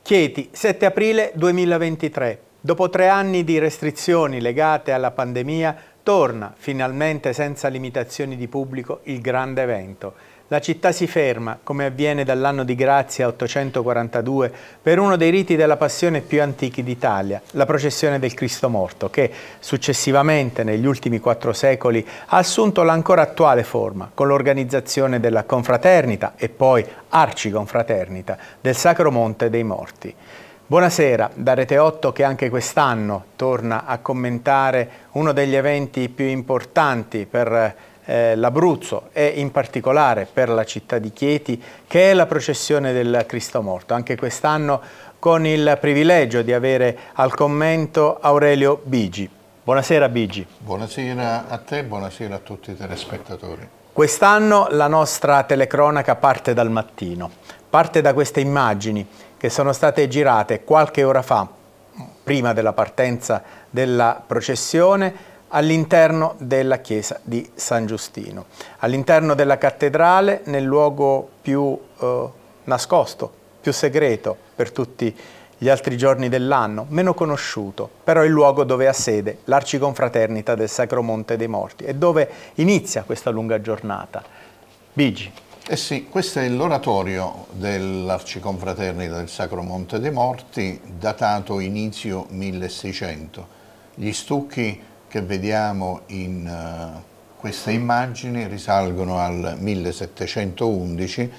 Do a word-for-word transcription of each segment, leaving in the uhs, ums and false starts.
Chieti, sette aprile duemilaventitré. Dopo tre anni di restrizioni legate alla pandemia, torna finalmente senza limitazioni di pubblico il grande evento. La città si ferma, come avviene dall'anno di grazia ottocentoquarantadue, per uno dei riti della passione più antichi d'Italia, la processione del Cristo morto, che successivamente, negli ultimi quattro secoli, ha assunto l'ancora attuale forma, con l'organizzazione della confraternita e poi arciconfraternita del Sacro Monte dei Morti. Buonasera, da Rete otto che anche quest'anno torna a commentare uno degli eventi più importanti per eh, l'Abruzzo e in particolare per la città di Chieti, che è la processione del Cristo morto. Anche quest'anno con il privilegio di avere al commento Aurelio Bigi. Buonasera Bigi. Buonasera a te, buonasera a tutti i telespettatori. Quest'anno la nostra telecronaca parte dal mattino, parte da queste immagini che sono state girate qualche ora fa, prima della partenza della processione, all'interno della chiesa di San Giustino, all'interno della cattedrale, nel luogo più eh, nascosto, più segreto per tutti gli altri giorni dell'anno, meno conosciuto, però il luogo dove ha sede l'Arciconfraternita del Sacro Monte dei Morti e dove inizia questa lunga giornata. Bigi. Eh sì, questo è l'oratorio dell'Arciconfraternita del Sacro Monte dei Morti, datato inizio milleseicento. Gli stucchi che vediamo in uh, queste immagini risalgono al millesettecentoundici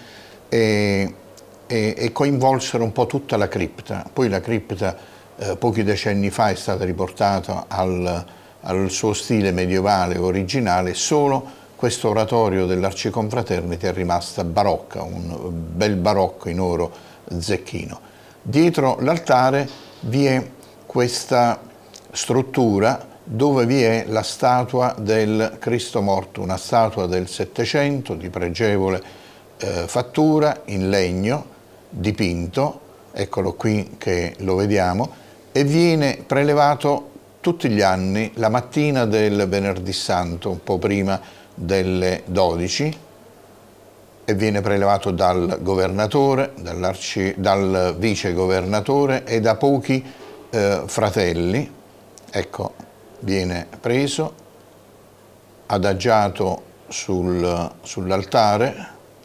e, e, e coinvolsero un po' tutta la cripta. Poi la cripta uh, pochi decenni fa è stata riportata al, al suo stile medievale originale, solo questo oratorio dell'Arciconfraternita è rimasta barocca, un bel barocco in oro zecchino. Dietro l'altare vi è questa struttura dove vi è la statua del Cristo morto, una statua del Settecento di pregevole eh, fattura in legno, dipinto, eccolo qui che lo vediamo, e viene prelevato tutti gli anni la mattina del Venerdì Santo, un po' prima delle dodici, e viene prelevato dal governatore, dal vice governatore e da pochi eh, fratelli. Ecco, viene preso, adagiato sul, sull'altare,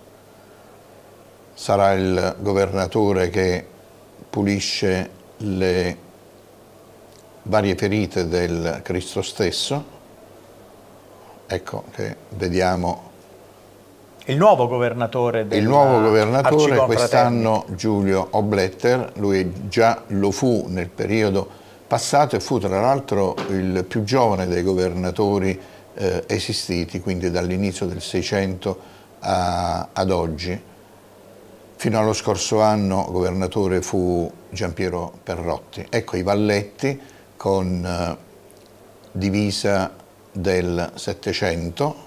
sarà il governatore che pulisce le varie ferite del Cristo stesso. Ecco che vediamo il nuovo governatore del Il nuovo governatore quest'anno Giulio Obletter, lui già lo fu nel periodo passato e fu tra l'altro il più giovane dei governatori eh, esistiti, quindi dall'inizio del Seicento a, ad oggi. Fino allo scorso anno governatore fu Giampiero Perrotti. Ecco i valletti con eh, divisa del Settecento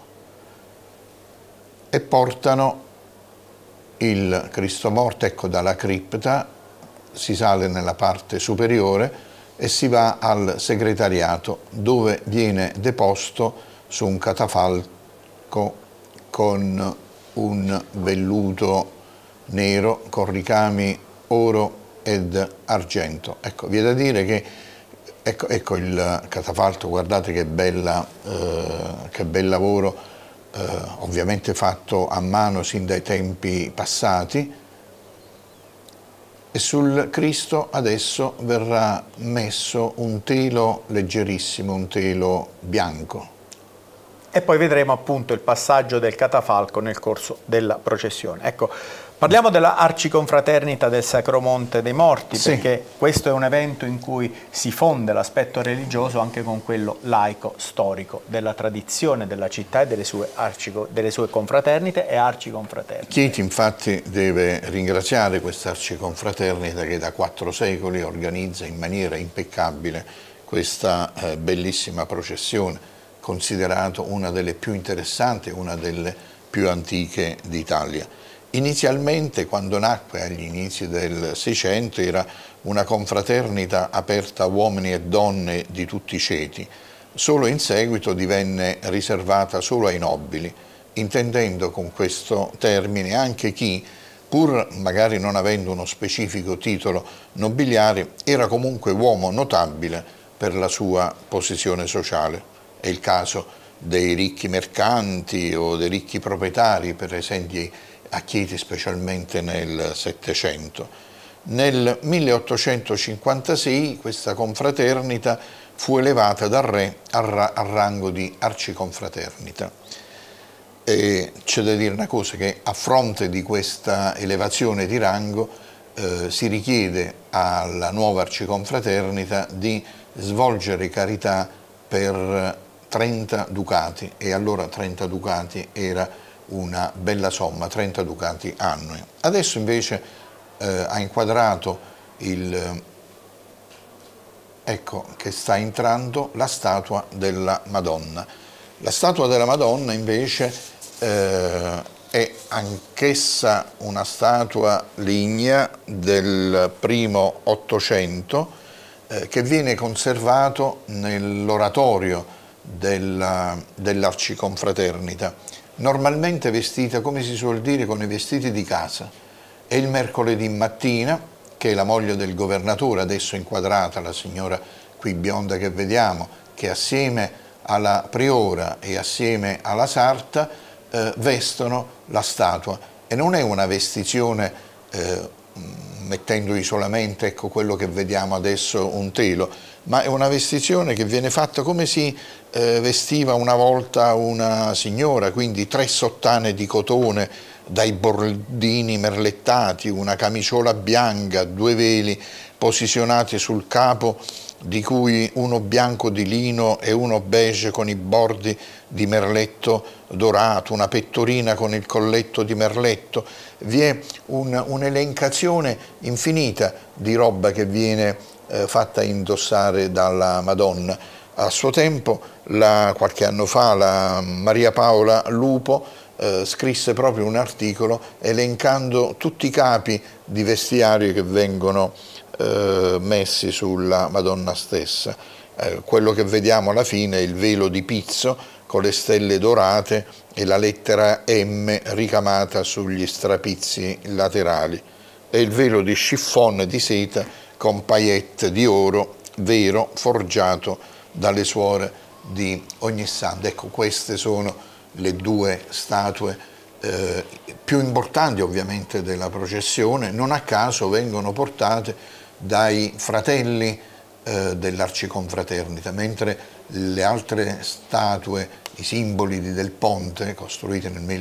e portano il Cristo morto, ecco, dalla cripta si sale nella parte superiore e si va al segretariato, dove viene deposto su un catafalco con un velluto nero con ricami oro ed argento. Ecco, vi è da dire che Ecco, ecco il catafalco, guardate che, bella, eh, che bel lavoro, eh, ovviamente fatto a mano sin dai tempi passati, e sul Cristo adesso verrà messo un telo leggerissimo, un telo bianco. E poi vedremo appunto il passaggio del catafalco nel corso della processione. Ecco, parliamo della Arciconfraternita del Sacro Monte dei Morti, sì, perché questo è un evento in cui si fonde l'aspetto religioso anche con quello laico, storico, della tradizione della città e delle sue, arcico, delle sue confraternite e arciconfraternite. Chieti infatti deve ringraziare questa Arciconfraternita che da quattro secoli organizza in maniera impeccabile questa eh, bellissima processione, considerato una delle più interessanti, una delle più antiche d'Italia. Inizialmente, quando nacque agli inizi del Seicento, era una confraternita aperta a uomini e donne di tutti i ceti. Solo in seguito divenne riservata solo ai nobili, intendendo con questo termine anche chi pur magari non avendo uno specifico titolo nobiliare, era comunque uomo notabile per la sua posizione sociale. È il caso dei ricchi mercanti o dei ricchi proprietari, per esempio a Chieti, specialmente nel Settecento. Nel milleottocentocinquantasei questa confraternita fu elevata dal re al, ra al rango di arciconfraternita. E c'è da dire una cosa, che a fronte di questa elevazione di rango eh, si richiede alla nuova arciconfraternita di svolgere carità per trenta ducati, e allora trenta ducati era una bella somma, trenta ducati annui. Adesso invece eh, ha inquadrato il, ecco che sta entrando la statua della Madonna. La statua della Madonna invece eh, è anch'essa una statua lignea del primo Ottocento eh, che viene conservato nell'oratorio dell'arciconfraternita, normalmente vestita, come si suol dire, con i vestiti di casa. E il mercoledì mattina, che la moglie del governatore, adesso inquadrata, la signora qui bionda che vediamo, che assieme alla priora e assieme alla sarta eh, vestono la statua. E non è una vestizione eh, mettendo solamente, ecco, quello che vediamo adesso, un telo, ma è una vestizione che viene fatta come si eh, vestiva una volta una signora, quindi tre sottane di cotone dai bordini merlettati, una camiciola bianca, due veli posizionati sul capo, di cui uno bianco di lino e uno beige con i bordi di merletto dorato, una pettorina con il colletto di merletto. Vi è un'elencazione infinita di roba che viene eh, fatta indossare dalla Madonna. A suo tempo, la, qualche anno fa, la Maria Paola Lupo eh, scrisse proprio un articolo elencando tutti i capi di vestiario che vengono eh, messi sulla Madonna stessa. Eh, quello che vediamo alla fine è il velo di pizzo con le stelle dorate e la lettera M ricamata sugli strapizzi laterali, e il velo di chiffon di seta con paillette di oro vero forgiato dalle suore di Ognissanti. Ecco, queste sono le due statue eh, più importanti ovviamente della processione. Non a caso vengono portate dai fratelli eh, dell'arciconfraternita, mentre le altre statue, i simboli del ponte, costruiti nel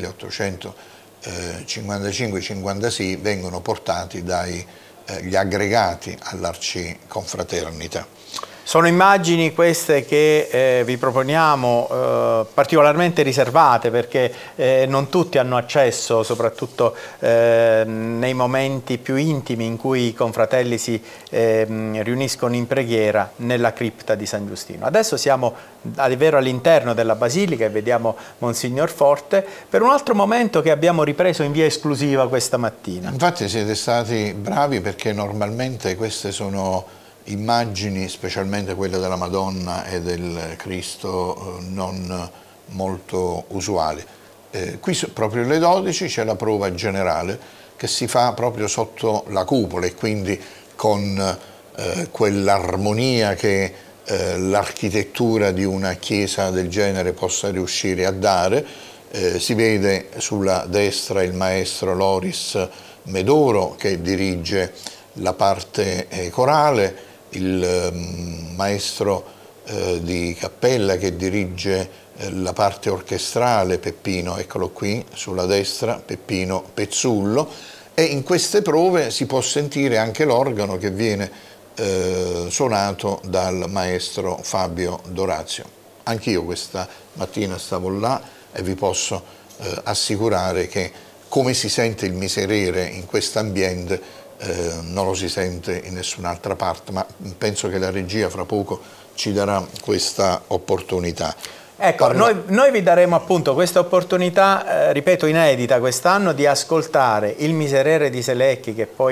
milleottocentocinquantacinque cinquantasei, vengono portati dagli eh, aggregati all'arciconfraternita. Sono immagini queste che eh, vi proponiamo eh, particolarmente riservate, perché eh, non tutti hanno accesso, soprattutto eh, nei momenti più intimi in cui i confratelli si eh, riuniscono in preghiera nella cripta di San Giustino. Adesso siamo davvero all'interno della Basilica e vediamo Monsignor Forte per un altro momento che abbiamo ripreso in via esclusiva questa mattina. Infatti siete stati bravi, perché normalmente queste sono immagini, specialmente quelle della Madonna e del Cristo, non molto usuali. Eh, qui proprio alle dodici c'è la prova generale che si fa proprio sotto la cupola, e quindi con eh, quell'armonia che eh, l'architettura di una chiesa del genere possa riuscire a dare. Eh, si vede sulla destra il maestro Loris Medoro che dirige la parte eh, corale, il eh, maestro eh, di cappella che dirige eh, la parte orchestrale, Peppino, eccolo qui sulla destra, Peppino Pezzullo, e in queste prove si può sentire anche l'organo che viene eh, suonato dal maestro Fabio Dorazio. Anch'io questa mattina stavo là e vi posso eh, assicurare che come si sente il miserere in questo ambiente Eh, non lo si sente in nessun'altra parte, ma penso che la regia fra poco ci darà questa opportunità. Ecco, Parla... noi, noi vi daremo appunto questa opportunità, eh, ripeto, inedita quest'anno, di ascoltare il Miserere di Selecchi, che poi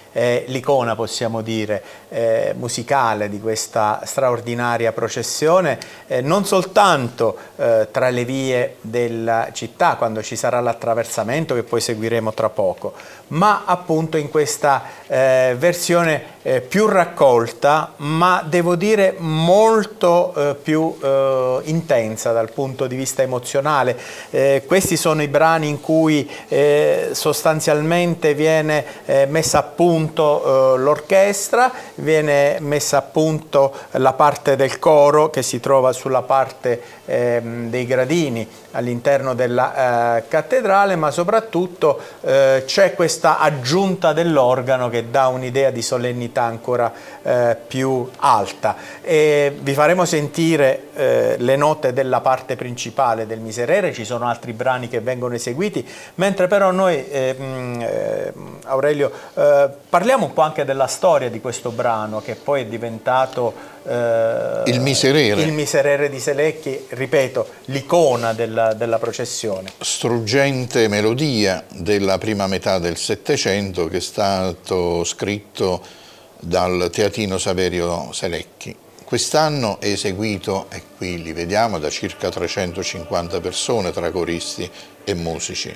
è l'icona, possiamo dire, eh, musicale di questa straordinaria processione, eh, non soltanto eh, tra le vie della città, quando ci sarà l'attraversamento che poi seguiremo tra poco, ma appunto in questa eh, versione eh, più raccolta, ma devo dire molto eh, più eh, intensa dal punto di vista emozionale. Eh, questi sono i brani in cui eh, sostanzialmente viene eh, messa a punto eh, l'orchestra, viene messa a punto la parte del coro che si trova sulla parte eh, dei gradini all'interno della eh, cattedrale, ma soprattutto eh, c'è questa aggiunta dell'organo che dà un'idea di solennità ancora eh, più alta. E vi faremo sentire eh, le note della parte principale del Miserere, ci sono altri brani che vengono eseguiti, mentre però noi, eh, eh, Aurelio, eh, parliamo un po' anche della storia di questo brano, che poi è diventato eh, il Miserere. il Miserere di Selecchi, ripeto, l'icona della, della processione. Struggente melodia della prima metà del Settecento, che è stato scritto dal teatrino Saverio Selecchi. Quest'anno è eseguito, e qui li vediamo, da circa trecentocinquanta persone tra coristi e musici.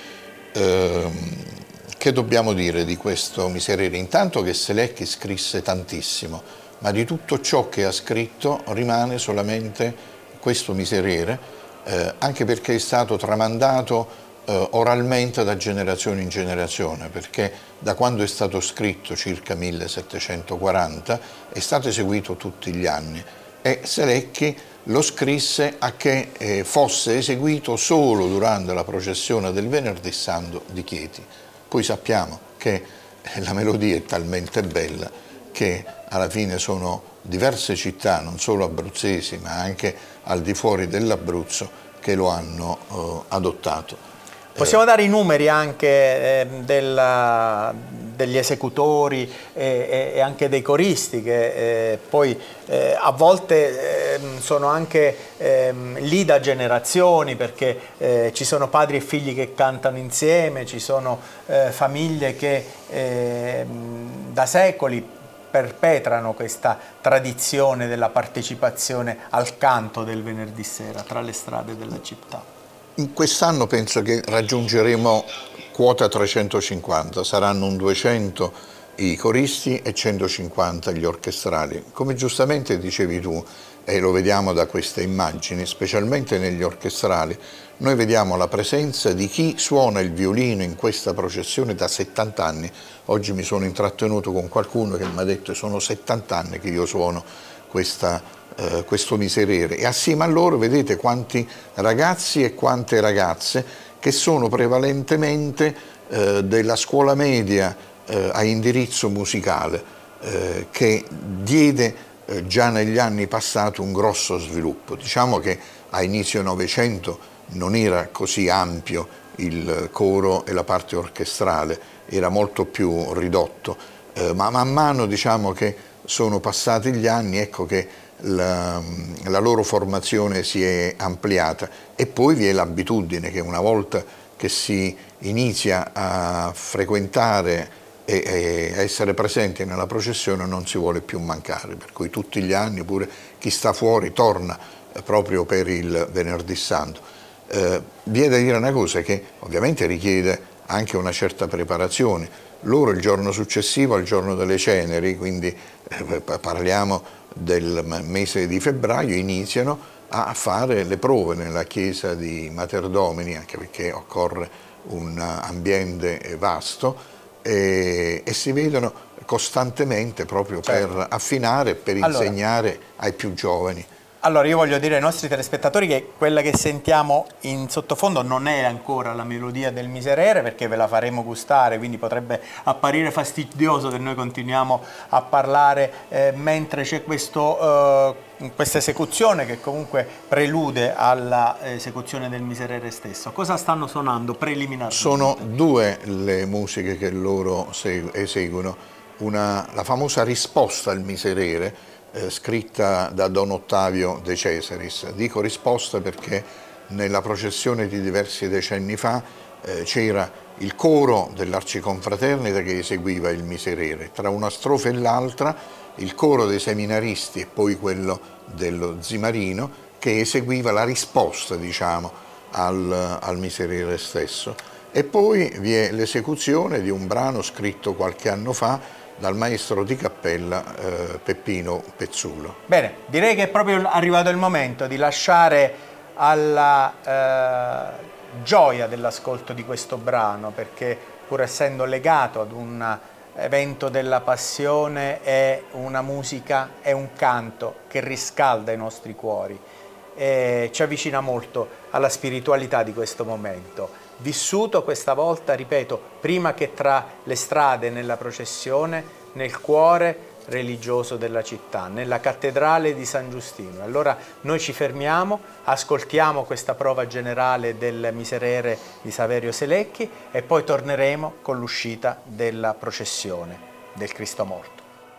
Ehm, che dobbiamo dire di questo Miserere? Intanto che Selecchi scrisse tantissimo, ma di tutto ciò che ha scritto rimane solamente questo Miserere, eh, anche perché è stato tramandato eh, oralmente da generazione in generazione, perché da quando è stato scritto, circa millesettecentoquaranta, è stato eseguito tutti gli anni, e Selecchi lo scrisse a che eh, fosse eseguito solo durante la processione del Venerdì Santo di Chieti. Poi sappiamo che la melodia è talmente bella che alla fine sono diverse città, non solo abruzzesi, ma anche al di fuori dell'Abruzzo, che lo hanno eh, adottato. Possiamo dare i numeri anche eh, della, degli esecutori e, e anche dei coristi, che eh, poi eh, a volte eh, sono anche eh, lì da generazioni, perché eh, ci sono padri e figli che cantano insieme, ci sono eh, famiglie che eh, da secoli perpetrano questa tradizione della partecipazione al canto del venerdì sera tra le strade della città. Quest'anno penso che raggiungeremo quota trecentocinquanta, saranno un duecento i coristi e centocinquanta gli orchestrali. Come giustamente dicevi tu, e lo vediamo da queste immagini, specialmente negli orchestrali, noi vediamo la presenza di chi suona il violino in questa processione da settanta anni. Oggi mi sono intrattenuto con qualcuno che mi ha detto che sono settanta anni che io suono questa Uh, questo Miserere, e assieme a loro vedete quanti ragazzi e quante ragazze che sono prevalentemente uh, della scuola media uh, a indirizzo musicale, uh, che diede uh, già negli anni passati un grosso sviluppo. Diciamo che a inizio Novecento non era così ampio il coro e la parte orchestrale, era molto più ridotto, uh, ma man mano, diciamo, che sono passati gli anni, ecco che La, la loro formazione si è ampliata, e poi vi è l'abitudine che una volta che si inizia a frequentare e, e a essere presenti nella processione non si vuole più mancare, per cui tutti gli anni pure chi sta fuori torna eh, proprio per il Venerdì Santo. Eh, vi è da dire una cosa che ovviamente richiede anche una certa preparazione. Loro il giorno successivo al giorno delle ceneri, quindi eh, parliamo del mese di febbraio, iniziano a fare le prove nella chiesa di Mater Domini, anche perché occorre un ambiente vasto, e, e si vedono costantemente proprio certo. per affinare, per allora, insegnare ai più giovani. Allora io voglio dire ai nostri telespettatori che quella che sentiamo in sottofondo non è ancora la melodia del Miserere, perché ve la faremo gustare, quindi potrebbe apparire fastidioso che noi continuiamo a parlare eh, mentre c'è questo, eh, questa esecuzione che comunque prelude all'esecuzione del Miserere stesso. Cosa stanno suonando preliminarmente? Sono due le musiche che loro eseguono, una, la famosa risposta al Miserere, Eh, scritta da Don Ottavio De Cesaris. Dico risposta perché nella processione di diversi decenni fa eh, c'era il coro dell'Arciconfraternita che eseguiva il Miserere, tra una strofa e l'altra il coro dei seminaristi e poi quello dello Zimarino che eseguiva la risposta, diciamo, al, al Miserere stesso. E poi vi è l'esecuzione di un brano scritto qualche anno fa dal maestro di cappella eh, Peppino Pezzulo. Bene, direi che è proprio arrivato il momento di lasciare alla eh, gioia dell'ascolto di questo brano, perché pur essendo legato ad un evento della passione è una musica, è un canto che riscalda i nostri cuori e ci avvicina molto alla spiritualità di questo momento. Vissuto questa volta, ripeto, prima che tra le strade, nella processione, nel cuore religioso della città, nella cattedrale di San Giustino. Allora noi ci fermiamo, ascoltiamo questa prova generale del Miserere di Saverio Selecchi e poi torneremo con l'uscita della processione del Cristo morto.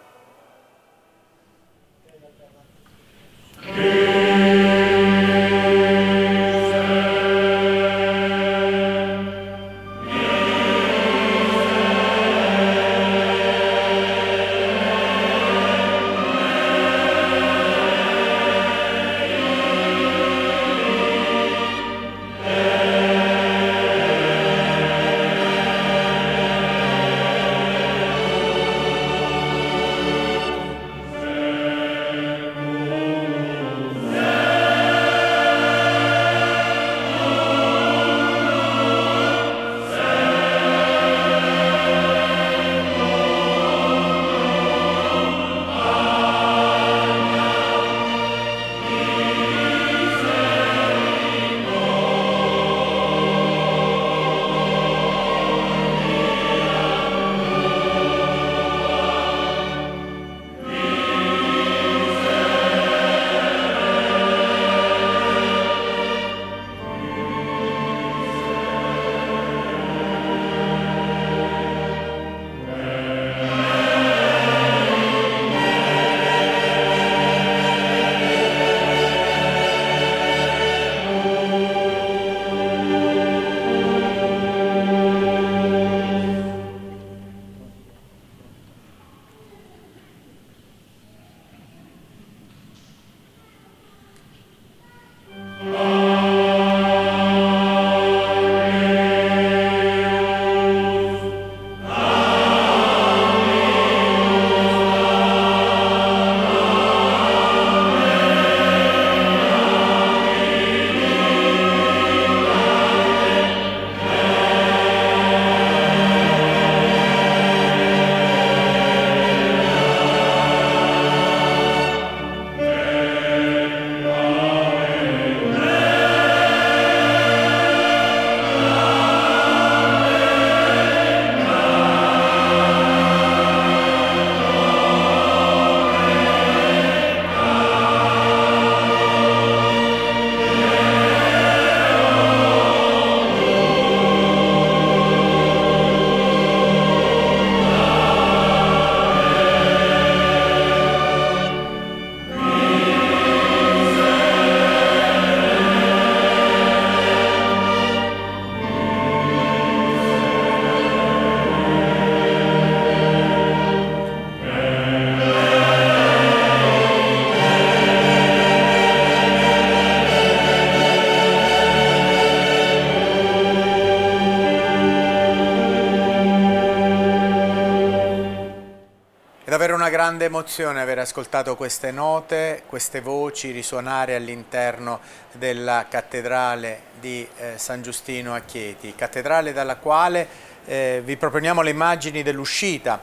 È davvero una grande emozione aver ascoltato queste note, queste voci risuonare all'interno della cattedrale di eh, San Giustino a Chieti, cattedrale dalla quale eh, vi proponiamo le immagini dell'uscita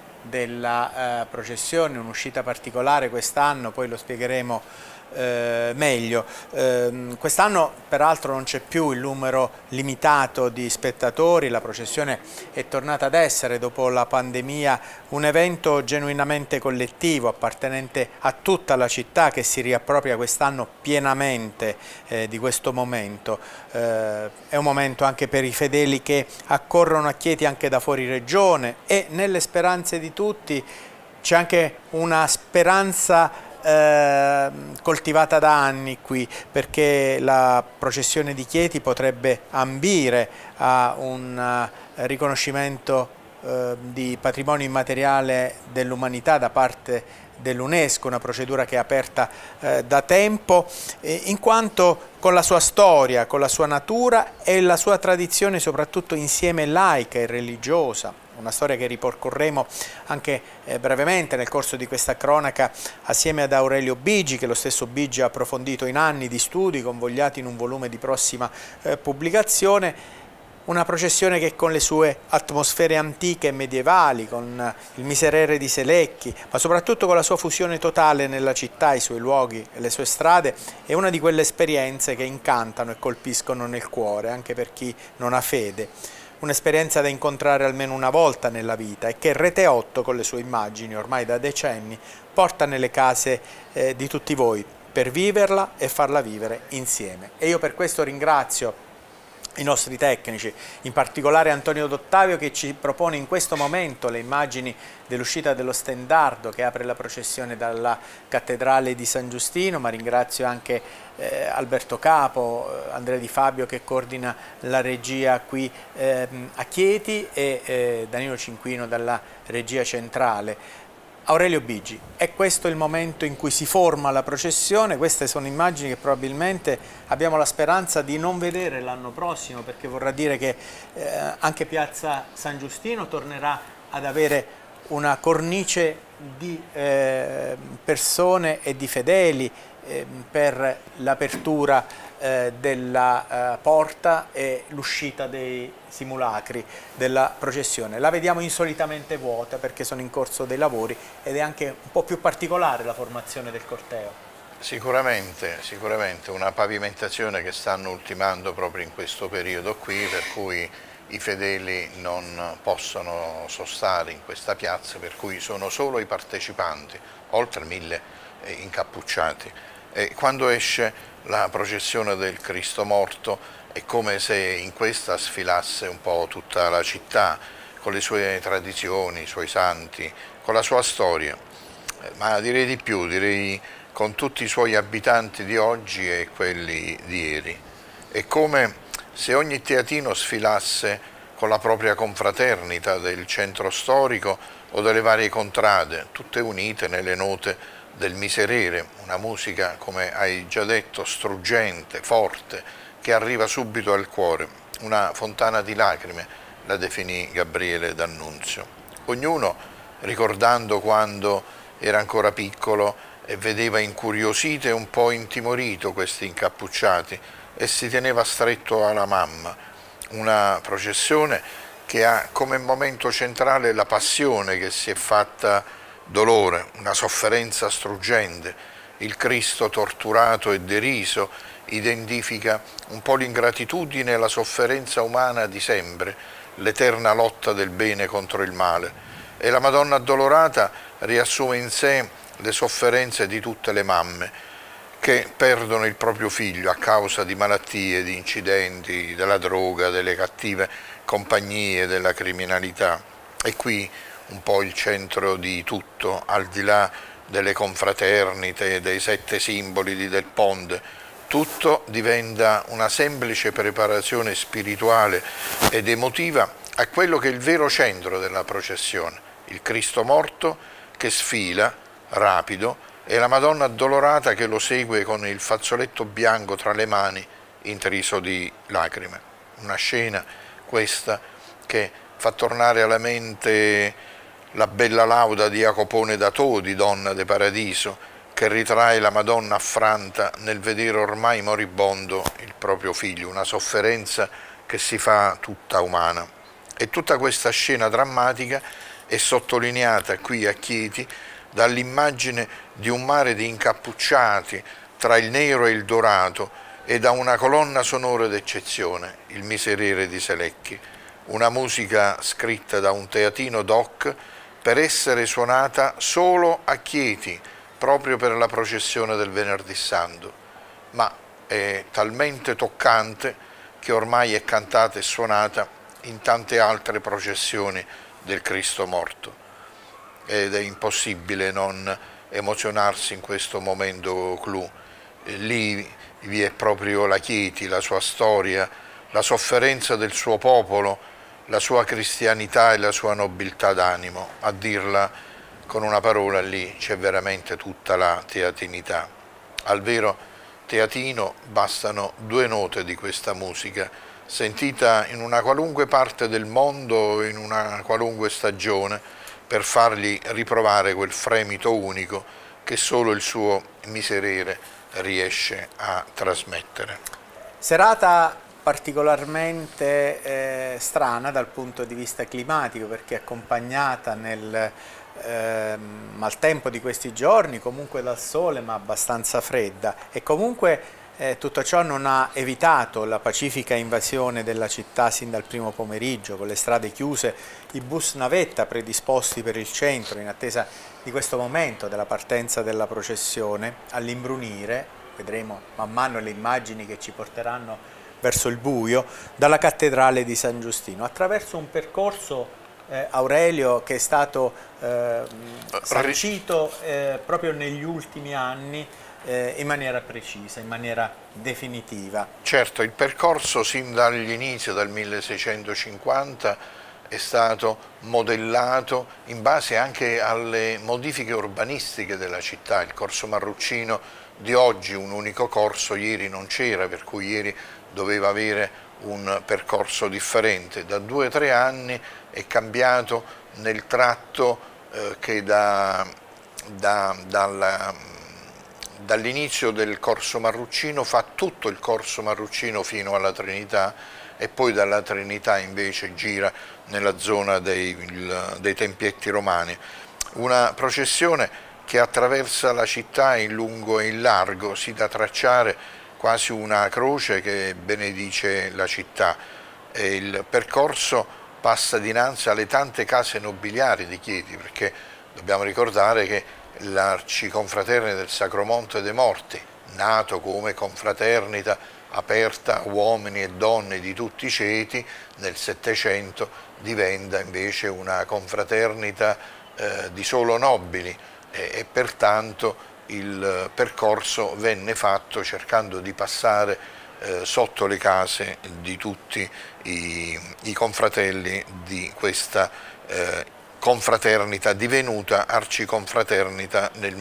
della eh, processione, un'uscita particolare quest'anno, poi lo spiegheremo Eh, meglio. Eh, quest'anno peraltro non c'è più il numero limitato di spettatori, la processione è tornata ad essere dopo la pandemia un evento genuinamente collettivo appartenente a tutta la città che si riappropria quest'anno pienamente eh, di questo momento. Eh, è un momento anche per i fedeli che accorrono a Chieti anche da fuori regione e nelle speranze di tutti c'è anche una speranza eh, coltivata da anni qui, perché la processione di Chieti potrebbe ambire a un uh, riconoscimento uh, di patrimonio immateriale dell'umanità da parte dell'UNESCO, una procedura che è aperta eh, da tempo, eh, in quanto con la sua storia, con la sua natura e la sua tradizione soprattutto insieme laica e religiosa, una storia che ripercorremo anche eh, brevemente nel corso di questa cronaca assieme ad Aurelio Bigi, che lo stesso Bigi ha approfondito in anni di studi convogliati in un volume di prossima eh, pubblicazione. Una processione che con le sue atmosfere antiche e medievali, con il miserere di Selecchi, ma soprattutto con la sua fusione totale nella città, i suoi luoghi e le sue strade, è una di quelle esperienze che incantano e colpiscono nel cuore, anche per chi non ha fede. Un'esperienza da incontrare almeno una volta nella vita e che Rete otto, con le sue immagini ormai da decenni, porta nelle case eh, di tutti voi per viverla e farla vivere insieme. E io per questo ringrazio i nostri tecnici, in particolare Antonio D'Ottavio, che ci propone in questo momento le immagini dell'uscita dello stendardo che apre la processione dalla cattedrale di San Giustino, ma ringrazio anche eh, Alberto Capo, Andrea Di Fabio che coordina la regia qui eh, a Chieti e eh, Danilo Cinquino dalla regia centrale. Aurelio Bigi, è questo il momento in cui si forma la processione? Queste sono immagini che probabilmente abbiamo la speranza di non vedere l'anno prossimo, perché vorrà dire che eh, anche Piazza San Giustino tornerà ad avere una cornice di eh, persone e di fedeli eh, per l'apertura eh, della eh, porta e l'uscita dei simulacri della processione. La vediamo insolitamente vuota perché sono in corso dei lavori ed è anche un po' più particolare la formazione del corteo. Sicuramente, sicuramente una pavimentazione che stanno ultimando proprio in questo periodo qui, per cui i fedeli non possono sostare in questa piazza, per cui sono solo i partecipanti, oltre mille incappucciati. E quando esce la processione del Cristo morto è come se in questa sfilasse un po' tutta la città, con le sue tradizioni, i suoi santi, con la sua storia, ma direi di più, direi con tutti i suoi abitanti di oggi e quelli di ieri. È come se ogni teatino sfilasse con la propria confraternita del centro storico o delle varie contrade, tutte unite nelle note del miserere, una musica, come hai già detto, struggente, forte, che arriva subito al cuore, una fontana di lacrime, la definì Gabriele D'Annunzio. Ognuno, ricordando quando era ancora piccolo e vedeva incuriosito e un po' intimorito questi incappucciati e si teneva stretto alla mamma, una processione che ha come momento centrale la passione che si è fatta dolore, una sofferenza struggente. Il Cristo torturato e deriso identifica un po' l'ingratitudine e la sofferenza umana di sempre, l'eterna lotta del bene contro il male. E la Madonna Addolorata riassume in sé le sofferenze di tutte le mamme che perdono il proprio figlio a causa di malattie, di incidenti, della droga, delle cattive compagnie, della criminalità. E qui un po' il centro di tutto, al di là delle confraternite, dei sette simboli del Ponte, tutto diventa una semplice preparazione spirituale ed emotiva a quello che è il vero centro della processione, il Cristo morto che sfila, rapido, e la Madonna Addolorata che lo segue con il fazzoletto bianco tra le mani, intriso di lacrime. Una scena questa che fa tornare alla mente la bella lauda di Jacopone da Todi, Donna de Paradiso, che ritrae la Madonna affranta nel vedere ormai moribondo il proprio figlio, una sofferenza che si fa tutta umana. E tutta questa scena drammatica è sottolineata qui a Chieti dall'immagine di un mare di incappucciati tra il nero e il dorato e da una colonna sonora d'eccezione, il Miserere di Selecchi, una musica scritta da un teatino doc per essere suonata solo a Chieti, proprio per la processione del Venerdì Santo, ma è talmente toccante che ormai è cantata e suonata in tante altre processioni del Cristo morto. Ed è impossibile non emozionarsi in questo momento clou. E lì vi è proprio la Chieti, la sua storia, la sofferenza del suo popolo, la sua cristianità e la sua nobiltà d'animo. A dirla con una parola, lì c'è veramente tutta la teatinità. Al vero teatino bastano due note di questa musica, sentita in una qualunque parte del mondo, in una qualunque stagione, per fargli riprovare quel fremito unico che solo il suo miserere riesce a trasmettere. Serata particolarmente eh, strana dal punto di vista climatico, perché è accompagnata nel eh, maltempo di questi giorni comunque dal sole, ma abbastanza fredda, e comunque eh, tutto ciò non ha evitato la pacifica invasione della città sin dal primo pomeriggio, con le strade chiuse, i bus navetta predisposti per il centro in attesa di questo momento della partenza della processione all'imbrunire. Vedremo man mano le immagini che ci porteranno verso il buio, dalla cattedrale di San Giustino, attraverso un percorso, eh, Aurelio, che è stato eh, sancito eh, proprio negli ultimi anni eh, in maniera precisa, in maniera definitiva. Certo, il percorso sin dagli inizi, dal milleseicentocinquanta, è stato modellato in base anche alle modifiche urbanistiche della città. Il corso Marruccino di oggi, un unico corso, ieri non c'era, per cui ieri doveva avere un percorso differente. Da due o tre anni è cambiato nel tratto eh, che da, da, dall'inizio del corso Marruccino fa tutto il corso Marruccino fino alla Trinità, e poi dalla Trinità invece gira nella zona dei, il, dei Tempietti Romani. Una processione che attraversa la città in lungo e in largo, si da tracciare quasi una croce che benedice la città, e il percorso passa dinanzi alle tante case nobiliari di Chieti, perché dobbiamo ricordare che l'Arciconfraternita del Sacro Monte dei Morti, nato come confraternita aperta a uomini e donne di tutti i ceti, nel Settecento diventa invece una confraternita eh, di solo nobili, e, e pertanto il percorso venne fatto cercando di passare eh, sotto le case di tutti i, i confratelli di questa eh, confraternita, divenuta arciconfraternita nel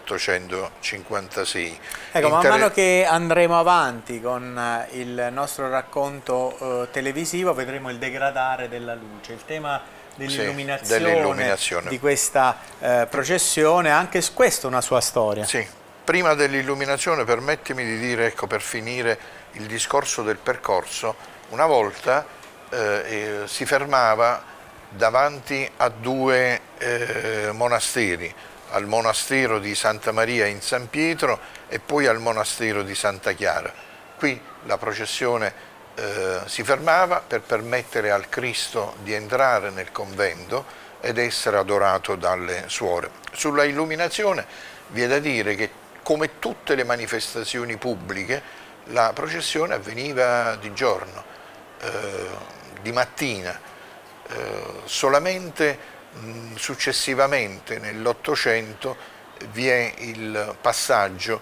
milleottocentocinquantasei. Ecco, man mano che andremo avanti con il nostro racconto eh, televisivo vedremo il degradare della luce, il tema dell'illuminazione sì, di questa eh, processione, anche questo una sua storia. Sì, prima dell'illuminazione permettimi di dire, ecco, per finire il discorso del percorso, una volta eh, eh, si fermava davanti a due eh, monasteri, al monastero di Santa Maria in San Pietro e poi al monastero di Santa Chiara. Qui la processione eh, si fermava per permettere al Cristo di entrare nel convento ed essere adorato dalle suore. Sulla illuminazione vi è da dire che, come tutte le manifestazioni pubbliche, la processione avveniva di giorno, eh, di mattina. Eh, solamente mh, successivamente nell'Ottocento vi è il passaggio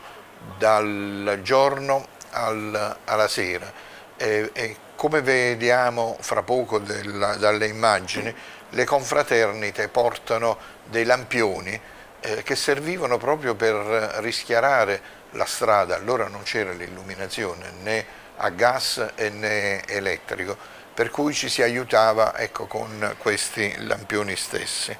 dal giorno al, alla sera e, e come vediamo fra poco della, dalle immagini, le confraternite portano dei lampioni eh, che servivano proprio per rischiarare la strada. Allora non c'era l'illuminazione né a gas né elettrico, per cui ci si aiutava, ecco, con questi lampioni stessi.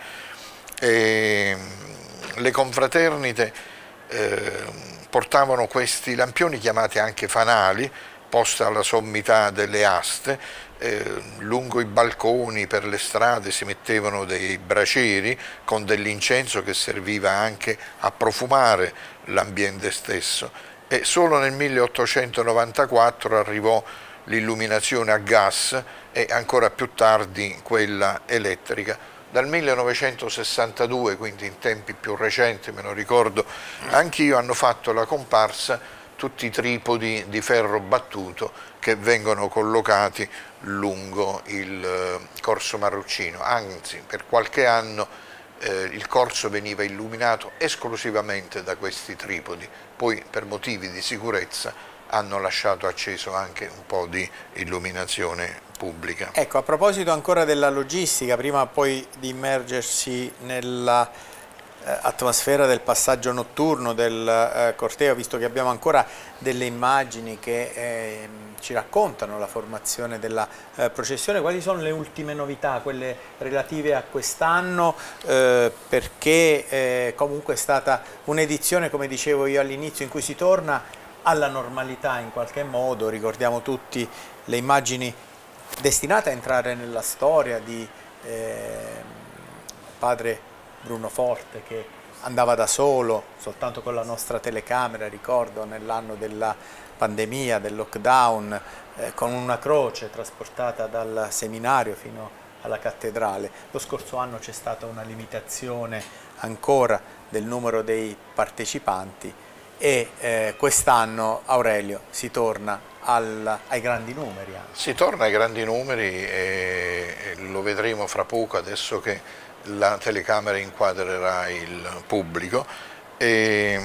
E le confraternite eh, portavano questi lampioni, chiamati anche fanali, posti alla sommità delle aste. Eh, lungo i balconi, per le strade, si mettevano dei bracieri con dell'incenso che serviva anche a profumare l'ambiente stesso. E solo nel milleottocentonovantaquattro arrivò l'illuminazione a gas e ancora più tardi quella elettrica. Dal millenovecentosessantadue, quindi in tempi più recenti, me lo ricordo anch'io, hanno fatto la comparsa tutti i tripodi di ferro battuto che vengono collocati lungo il corso Marruccino. Anzi, per qualche anno eh, il corso veniva illuminato esclusivamente da questi tripodi, poi per motivi di sicurezza hanno lasciato acceso anche un po' di illuminazione pubblica. Ecco, a proposito ancora della logistica, prima poi di immergersi nella eh, atmosfera del passaggio notturno del eh, corteo, visto che abbiamo ancora delle immagini che eh, ci raccontano la formazione della eh, processione, quali sono le ultime novità, quelle relative a quest'anno, eh, perché eh, comunque è stata un'edizione, come dicevo io all'inizio, in cui si torna alla normalità in qualche modo. Ricordiamo tutti le immagini destinate a entrare nella storia di eh, padre Bruno Forte, che andava da solo, soltanto con la nostra telecamera, ricordo, nell'anno della pandemia, del lockdown, eh, con una croce trasportata dal seminario fino alla cattedrale. Lo scorso anno c'è stata una limitazione ancora del numero dei partecipanti, e eh, quest'anno, Aurelio, si torna al, ai grandi numeri. Anche. Si torna ai grandi numeri e, e lo vedremo fra poco, adesso che la telecamera inquadrerà il pubblico. E,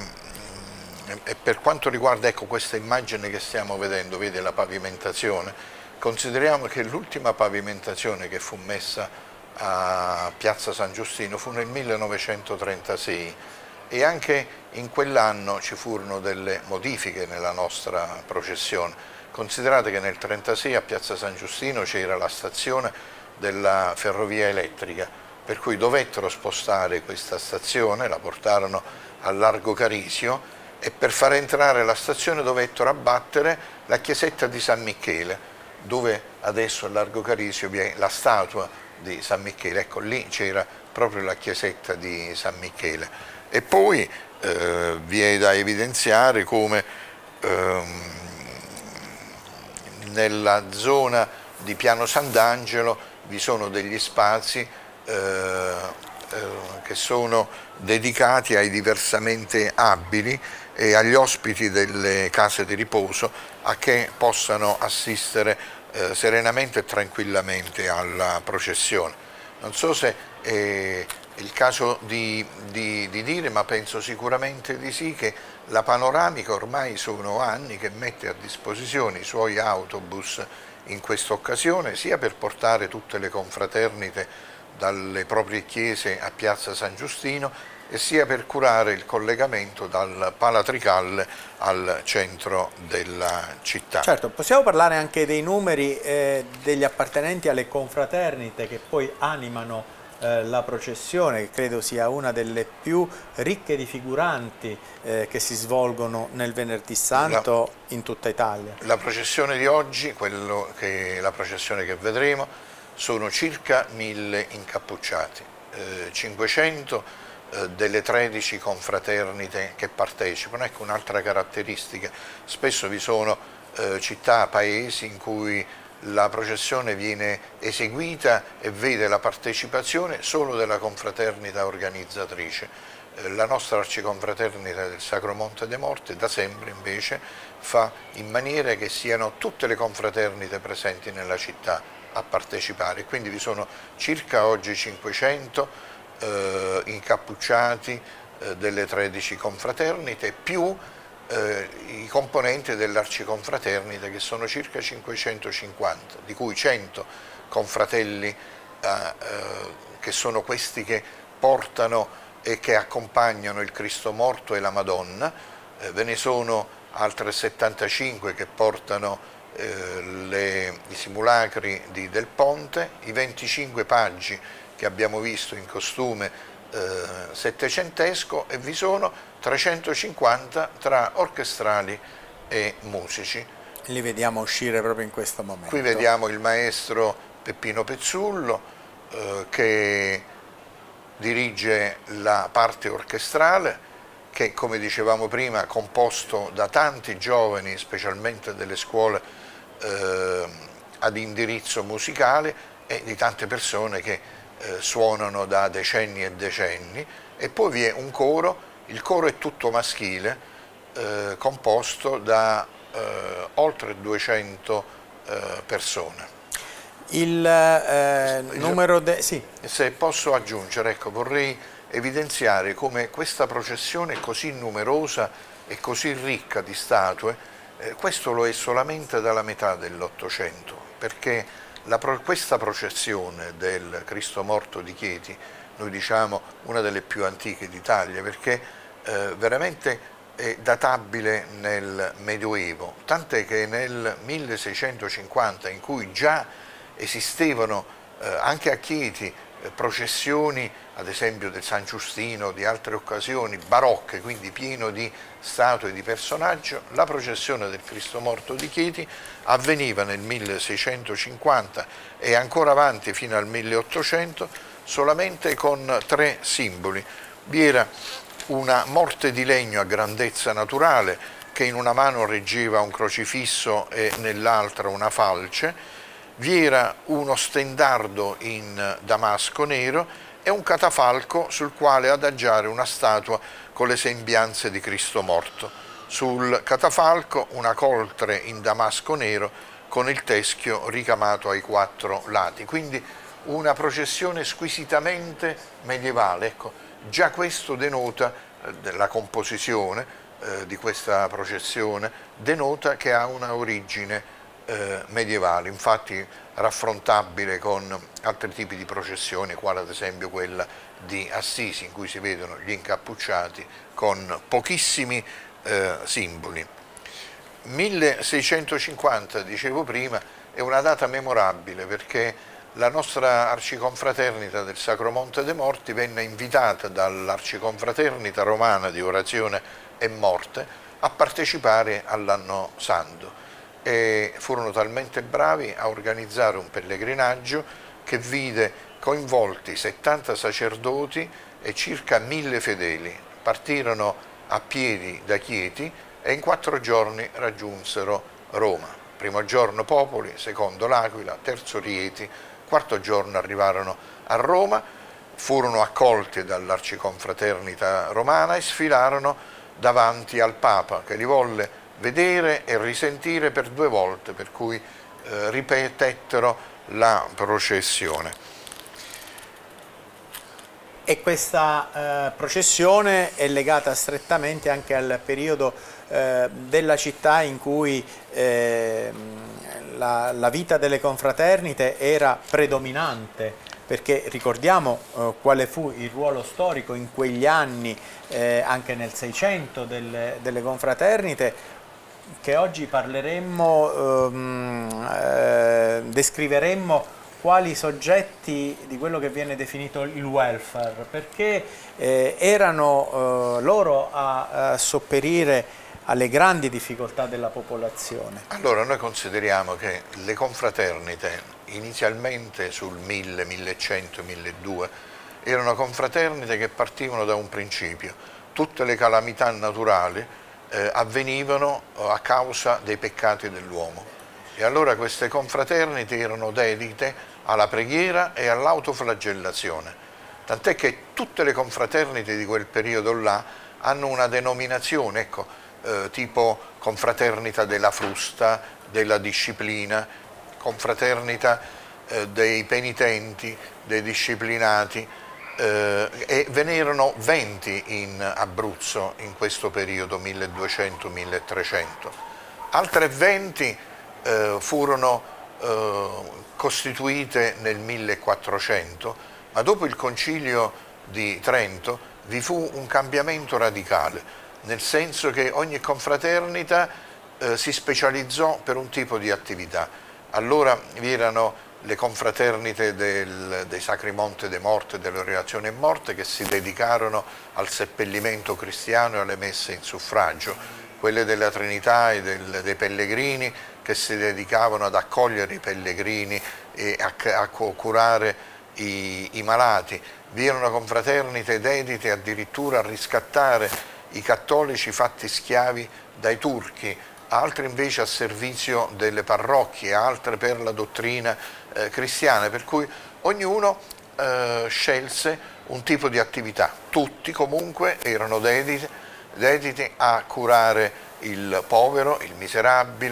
e per quanto riguarda, ecco, questa immagine che stiamo vedendo, vede la pavimentazione, consideriamo che l'ultima pavimentazione che fu messa a Piazza San Giustino fu nel millenovecentotrentasei, e anche in quell'anno ci furono delle modifiche nella nostra processione. Considerate che nel millenovecenotrentasei a Piazza San Giustino c'era la stazione della ferrovia elettrica, per cui dovettero spostare questa stazione, la portarono a Largo Carisio, e per far entrare la stazione dovettero abbattere la chiesetta di San Michele, dove adesso a Largo Carisio vi è la statua di San Michele. Ecco, lì c'era proprio la chiesetta di San Michele. E poi eh, vi è da evidenziare come ehm, nella zona di Piano Sant'Angelo vi sono degli spazi eh, eh, che sono dedicati ai diversamente abili e agli ospiti delle case di riposo, a che possano assistere eh, serenamente e tranquillamente alla processione. Non so se eh, il caso di, di, di dire, ma penso sicuramente di sì, che la Panoramica ormai sono anni che mette a disposizione i suoi autobus in questa occasione, sia per portare tutte le confraternite dalle proprie chiese a Piazza San Giustino, e sia per curare il collegamento dal Palatricalle al centro della città. Certo, possiamo parlare anche dei numeri eh, degli appartenenti alle confraternite che poi animano la processione, che credo sia una delle più ricche di figuranti eh, che si svolgono nel Venerdì Santo la, in tutta Italia. La processione di oggi, quello che, la processione che vedremo, sono circa mille incappucciati, eh, cinquecento eh, delle tredici confraternite che partecipano. Ecco un'altra caratteristica: spesso vi sono eh, città, paesi in cui la processione viene eseguita e vede la partecipazione solo della confraternita organizzatrice. La nostra arciconfraternita del Sacro Monte dei Morti da sempre invece fa in maniera che siano tutte le confraternite presenti nella città a partecipare, quindi vi sono circa oggi cinquecento eh, incappucciati eh, delle tredici confraternite, più Eh, i componenti dell'arciconfraternita, che sono circa cinquecentocinquanta, di cui cento confratelli eh, eh, che sono questi che portano e che accompagnano il Cristo morto e la Madonna, eh, ve ne sono altre settantacinque che portano eh, le, i simulacri di, del ponte, i venticinque paggi che abbiamo visto in costume Eh, settecentesco, e vi sono trecentocinquanta tra orchestrali e musici. Li vediamo uscire proprio in questo momento. Qui vediamo il maestro Peppino Pezzullo eh, che dirige la parte orchestrale, che, come dicevamo prima, è composto da tanti giovani, specialmente delle scuole eh, ad indirizzo musicale, e di tante persone che Eh, suonano da decenni e decenni. E poi vi è un coro, il coro è tutto maschile, eh, composto da eh, oltre duecento eh, persone. Il eh, numero de... sì. Se posso aggiungere, ecco, vorrei evidenziare come questa processione così numerosa e così ricca di statue, eh, questo lo è solamente dalla metà dell'Ottocento, perché la, questa processione del Cristo morto di Chieti, noi diciamo una delle più antiche d'Italia, perché eh, veramente è databile nel Medioevo, tant'è che nel milleseicentocinquanta, in cui già esistevano eh, anche a Chieti eh, processioni, ad esempio del San Giustino, di altre occasioni barocche, quindi pieno di statue e di personaggio, la processione del Cristo morto di Chieti avveniva nel milleseicentocinquanta e ancora avanti fino al milleottocento solamente con tre simboli. Vi era una morte di legno a grandezza naturale che in una mano reggeva un crocifisso e nell'altra una falce, vi era uno stendardo in damasco nero e un catafalco sul quale adagiare una statua con le sembianze di Cristo morto. Sul catafalco una coltre in damasco nero con il teschio ricamato ai quattro lati, quindi una processione squisitamente medievale. Ecco, già questo denota, eh, la composizione eh, di questa processione, denota che ha una origine eh, medievale, infatti raffrontabile con altri tipi di processioni, quale ad esempio quella di Assisi, in cui si vedono gli incappucciati con pochissimi eh, simboli. milleseicentocinquanta, dicevo prima, è una data memorabile perché la nostra Arciconfraternita del Sacro Monte dei Morti venne invitata dall'Arciconfraternita Romana di Orazione e Morte a partecipare all'Anno Santo e furono talmente bravi a organizzare un pellegrinaggio che vide coinvolti settanta sacerdoti e circa mille fedeli. Partirono a piedi da Chieti e in quattro giorni raggiunsero Roma. Primo giorno Popoli, secondo L'Aquila, terzo Rieti, quarto giorno arrivarono a Roma, furono accolti dall'Arciconfraternita Romana e sfilarono davanti al Papa, che li volle vedere e risentire per due volte, per cui eh, ripetettero la processione. E questa eh, processione è legata strettamente anche al periodo eh, della città in cui eh, la, la vita delle confraternite era predominante, perché ricordiamo eh, quale fu il ruolo storico in quegli anni, eh, anche nel Seicento, delle, delle confraternite, che oggi parleremmo, ehm, eh, descriveremmo quali soggetti di quello che viene definito il welfare, perché eh, erano eh, loro a, a sopperire alle grandi difficoltà della popolazione. Allora noi consideriamo che le confraternite inizialmente sul mille, millecento, milleduecento erano confraternite che partivano da un principio: tutte le calamità naturali eh, avvenivano a causa dei peccati dell'uomo, e allora queste confraternite erano dedite alla preghiera e all'autoflagellazione, tant'è che tutte le confraternite di quel periodo là hanno una denominazione, ecco, eh, tipo confraternita della frusta, della disciplina, confraternita eh, dei penitenti, dei disciplinati, eh, e ve ne erano venti in Abruzzo in questo periodo, milleduecento milletrecento. Altre venti eh, furono eh, costituite nel millequattrocento, ma dopo il concilio di Trento vi fu un cambiamento radicale, nel senso che ogni confraternita eh, si specializzò per un tipo di attività. Allora vi erano le confraternite del, dei Sacri Monte dei Morti e dell'Orazione e Morte, che si dedicarono al seppellimento cristiano e alle messe in suffragio, quelle della Trinità e del, dei pellegrini, che si dedicavano ad accogliere i pellegrini e a, a curare i, i malati. Vi erano confraternite dedite addirittura a riscattare i cattolici fatti schiavi dai turchi, altre invece a servizio delle parrocchie, altre per la dottrina eh, cristiana, per cui ognuno eh, scelse un tipo di attività. Tutti comunque erano dediti, dediti a curare il povero, il miserabile,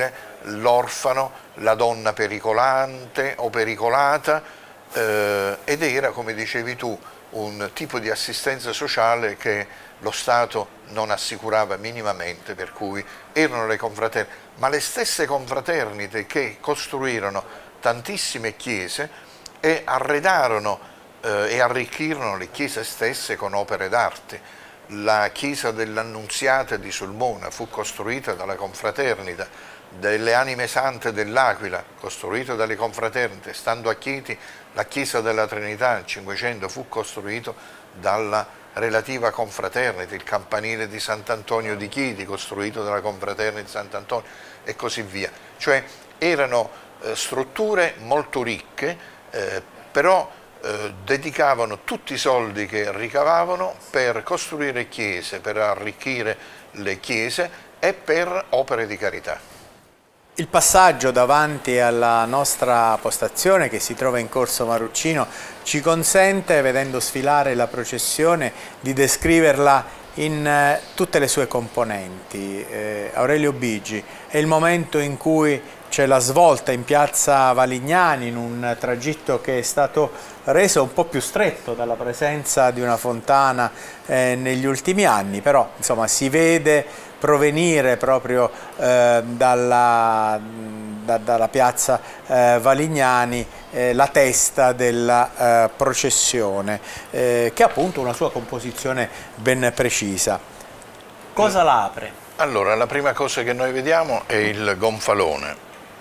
l'orfano, la donna pericolante o pericolata, eh, ed era, come dicevi tu, un tipo di assistenza sociale che lo Stato non assicurava minimamente, per cui erano le confraternite, ma le stesse confraternite che costruirono tantissime chiese e arredarono eh, e arricchirono le chiese stesse con opere d'arte. La chiesa dell'Annunziata di Sulmona fu costruita dalla confraternita, delle Anime Sante dell'Aquila, costruita dalle confraternite. Stando a Chieti, la chiesa della Trinità nel Cinquecento fu costruito dalla relativa confraternita, il campanile di Sant'Antonio di Chieti, costruito dalla confraternita di Sant'Antonio, e così via. Cioè erano eh, strutture molto ricche, eh, però eh, dedicavano tutti i soldi che ricavavano per costruire chiese, per arricchire le chiese e per opere di carità. Il passaggio davanti alla nostra postazione, che si trova in Corso Marrucino, ci consente, vedendo sfilare la processione, di descriverla in eh, tutte le sue componenti. Eh, Aurelio Bigi, è il momento in cui c'è la svolta in piazza Valignani, in un tragitto che è stato reso un po' più stretto dalla presenza di una fontana eh, negli ultimi anni, però insomma si vede provenire proprio eh, dalla, da, dalla piazza eh, Valignani eh, la testa della eh, processione, eh, che ha appunto una sua composizione ben precisa. Cosa la apre? Allora, la prima cosa che noi vediamo è il gonfalone,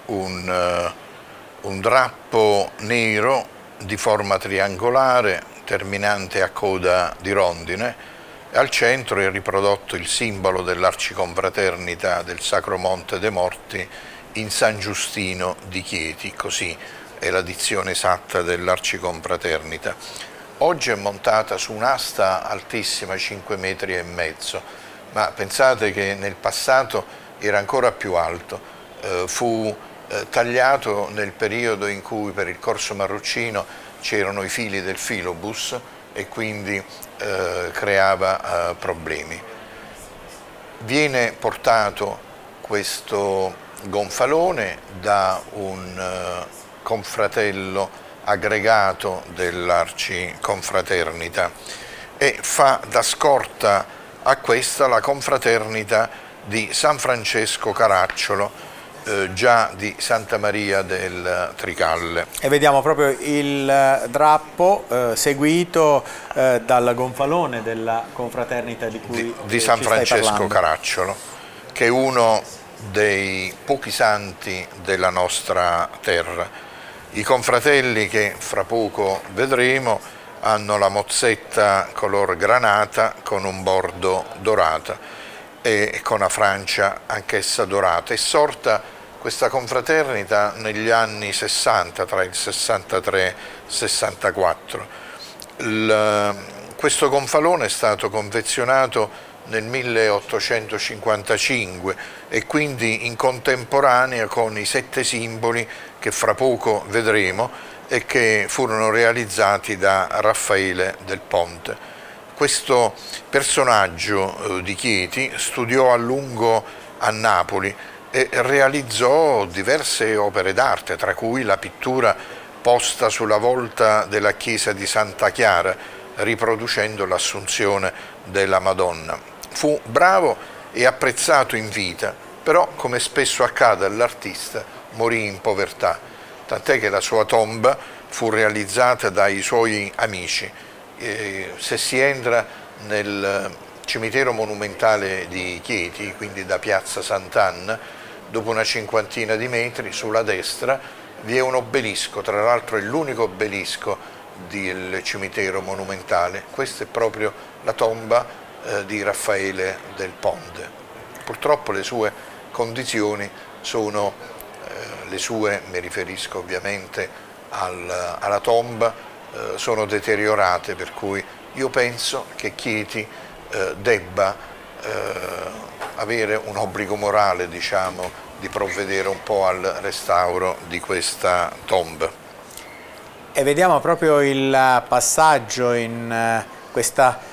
un, uh, un drappo nero di forma triangolare terminante a coda di rondine. Al centro è riprodotto il simbolo dell'Arciconfraternita del Sacro Monte dei Morti in San Giustino di Chieti, così è la dizione esatta dell'Arciconfraternita. Oggi è montata su un'asta altissima, cinque metri e mezzo, ma pensate che nel passato era ancora più alto. Eh, fu eh, tagliato nel periodo in cui per il Corso Marrucino c'erano i fili del filobus e quindi eh, creava eh, problemi. Viene portato questo gonfalone da un eh, confratello aggregato dell'Arciconfraternita e fa da scorta a questa la confraternita di San Francesco Caracciolo, Eh, già di Santa Maria del Tricalle. E vediamo proprio il drappo eh, seguito eh, dal gonfalone della confraternita di cui di, di eh, San ci stai Francesco parlando. Caracciolo, che è uno dei pochi santi della nostra terra. I confratelli, che fra poco vedremo, hanno la mozzetta color granata con un bordo dorata e con una francia anch'essa dorata. È sorta questa confraternita negli anni sessanta, tra il sessantatré e il sessantaquattro. Il, questo gonfalone è stato confezionato nel milleottocentocinquantacinque e quindi in contemporanea con i sette simboli che fra poco vedremo e che furono realizzati da Raffaele del Ponte. Questo personaggio eh, di Chieti studiò a lungo a Napoli e realizzò diverse opere d'arte, tra cui la pittura posta sulla volta della chiesa di Santa Chiara, riproducendo l'Assunzione della Madonna. Fu bravo e apprezzato in vita, però, come spesso accade all'artista, morì in povertà, tant'è che la sua tomba fu realizzata dai suoi amici. Eh, se si entra nel cimitero monumentale di Chieti, quindi da piazza Sant'Anna, dopo una cinquantina di metri sulla destra vi è un obelisco, tra l'altro è l'unico obelisco del cimitero monumentale. Questa è proprio la tomba eh, di Raffaele del Ponte. Purtroppo le sue condizioni sono eh, le sue, mi riferisco ovviamente al, alla tomba, Eh, sono deteriorate, per cui io penso che Chieti eh, debba eh, avere un obbligo morale, diciamo, di provvedere un po' al restauro di questa tomba. E vediamo proprio il passaggio in uh, questa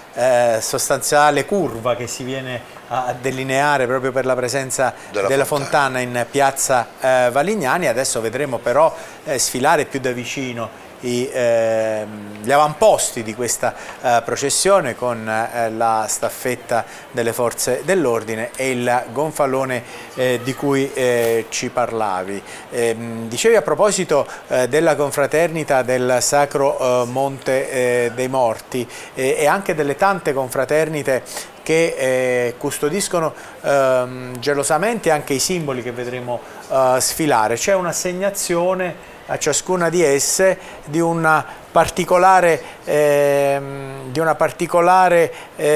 eh, sostanziale curva che si viene a delineare proprio per la presenza della, della fontana. fontana in piazza eh, Valignani. Adesso vedremo però eh, sfilare più da vicino I, eh, gli avamposti di questa eh, processione con eh, la staffetta delle forze dell'ordine e il gonfalone eh, di cui eh, ci parlavi. Eh, dicevi a proposito eh, della confraternita del Sacro eh, Monte eh, dei Morti eh, e anche delle tante confraternite che eh, custodiscono ehm, gelosamente anche i simboli che vedremo eh, sfilare. C'è un'assegnazione a ciascuna di esse di una particolare, eh, di una particolare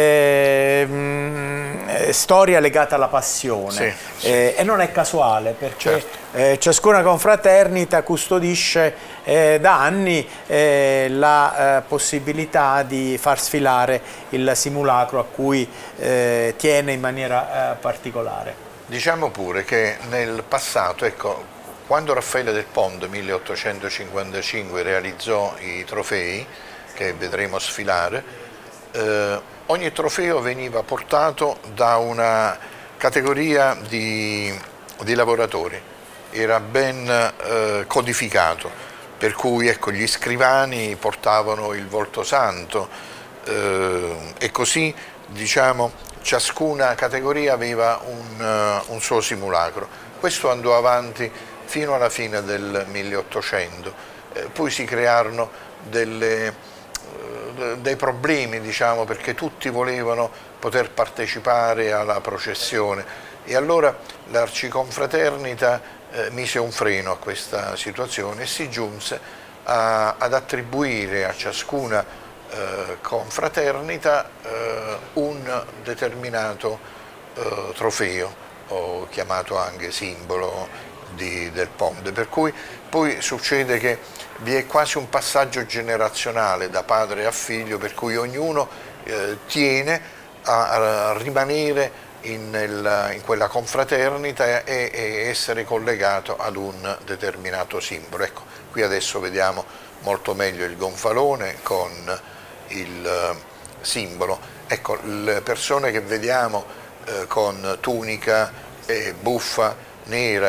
eh, storia legata alla passione. Sì, sì. Eh, e non è casuale, perché certo. eh, ciascuna confraternita custodisce eh, da anni eh, la eh, possibilità di far sfilare il simulacro a cui eh, tiene in maniera eh, particolare. Diciamo pure che nel passato, ecco, quando Raffaele del Pont milleottocentocinquantacinque realizzò i trofei, che vedremo sfilare, eh, ogni trofeo veniva portato da una categoria di, di lavoratori, era ben eh, codificato, per cui ecco, gli scrivani portavano il volto santo eh, e così, diciamo, ciascuna categoria aveva un, uh, un suo simulacro. Questo andò avanti fino alla fine del milleottocento, eh, poi si crearono delle, eh, dei problemi, diciamo, perché tutti volevano poter partecipare alla processione e allora l'Arciconfraternita eh, mise un freno a questa situazione e si giunse a, ad attribuire a ciascuna eh, confraternita eh, un determinato eh, trofeo, o chiamato anche simbolo Di, del Ponte, per cui poi succede che vi è quasi un passaggio generazionale da padre a figlio, per cui ognuno eh, tiene a, a rimanere in, nel, in quella confraternita e, e essere collegato ad un determinato simbolo. Ecco, qui adesso vediamo molto meglio il gonfalone con il eh, simbolo. Ecco, le persone che vediamo eh, con tunica e buffa nera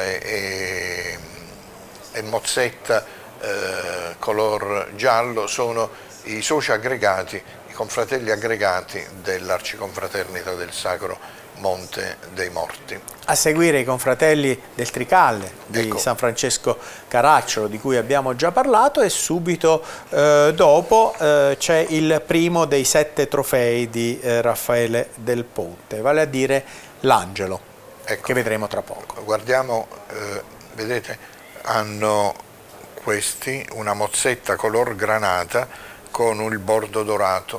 e, e mozzetta eh, color giallo sono i soci aggregati, i confratelli aggregati dell'Arciconfraternita del Sacro Monte dei Morti. A seguire i confratelli del Tricalle di ecco. San Francesco Caracciolo, di cui abbiamo già parlato, e subito eh, dopo eh, c'è il primo dei sette trofei di eh, Raffaele del Ponte, vale a dire l'Angelo. Ecco, che vedremo tra poco. Guardiamo, eh, vedete, hanno questi una mozzetta color granata con il bordo dorato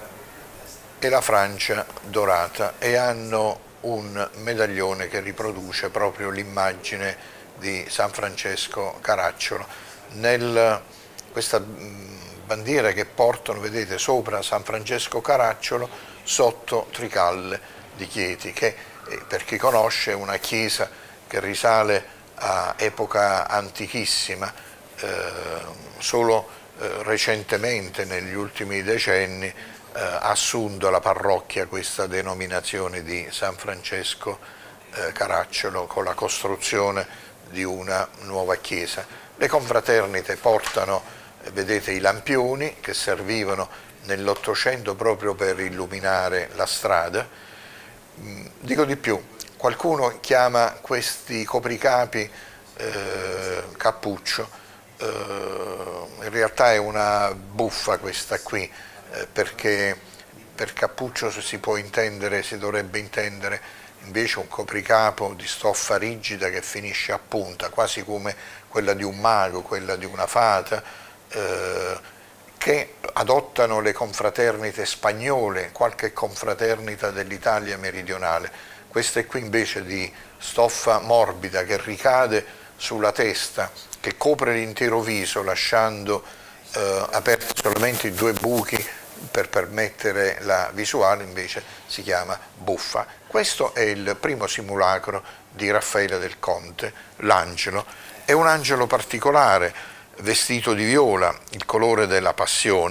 e la francia dorata e hanno un medaglione che riproduce proprio l'immagine di San Francesco Caracciolo. Nel, questa bandiera che portano, vedete, sopra San Francesco Caracciolo, sotto Tricalle di Chieti, che per chi conosce è una chiesa che risale a epoca antichissima, eh, solo eh, recentemente, negli ultimi decenni, eh, ha assunto la parrocchia questa denominazione di San Francesco eh, Caracciolo con la costruzione di una nuova chiesa. Le confraternite portano, eh, vedete, i lampioni che servivano nell'Ottocento proprio per illuminare la strada. Dico di più, qualcuno chiama questi copricapi eh, cappuccio, eh, in realtà è una buffa questa qui, eh, perché per cappuccio si può intendere, si dovrebbe intendere invece un copricapo di stoffa rigida che finisce a punta, quasi come quella di un mago, quella di una fata, eh, che adottano le confraternite spagnole, qualche confraternita dell'Italia meridionale. Questa è qui invece di stoffa morbida che ricade sulla testa, che copre l'intero viso lasciando eh, aperti solamente i due buchi per permettere la visuale, invece si chiama buffa. Questo è il primo simulacro di Raffaele del Conte, l'Angelo. È un angelo particolare, vestito di viola, il colore della passione,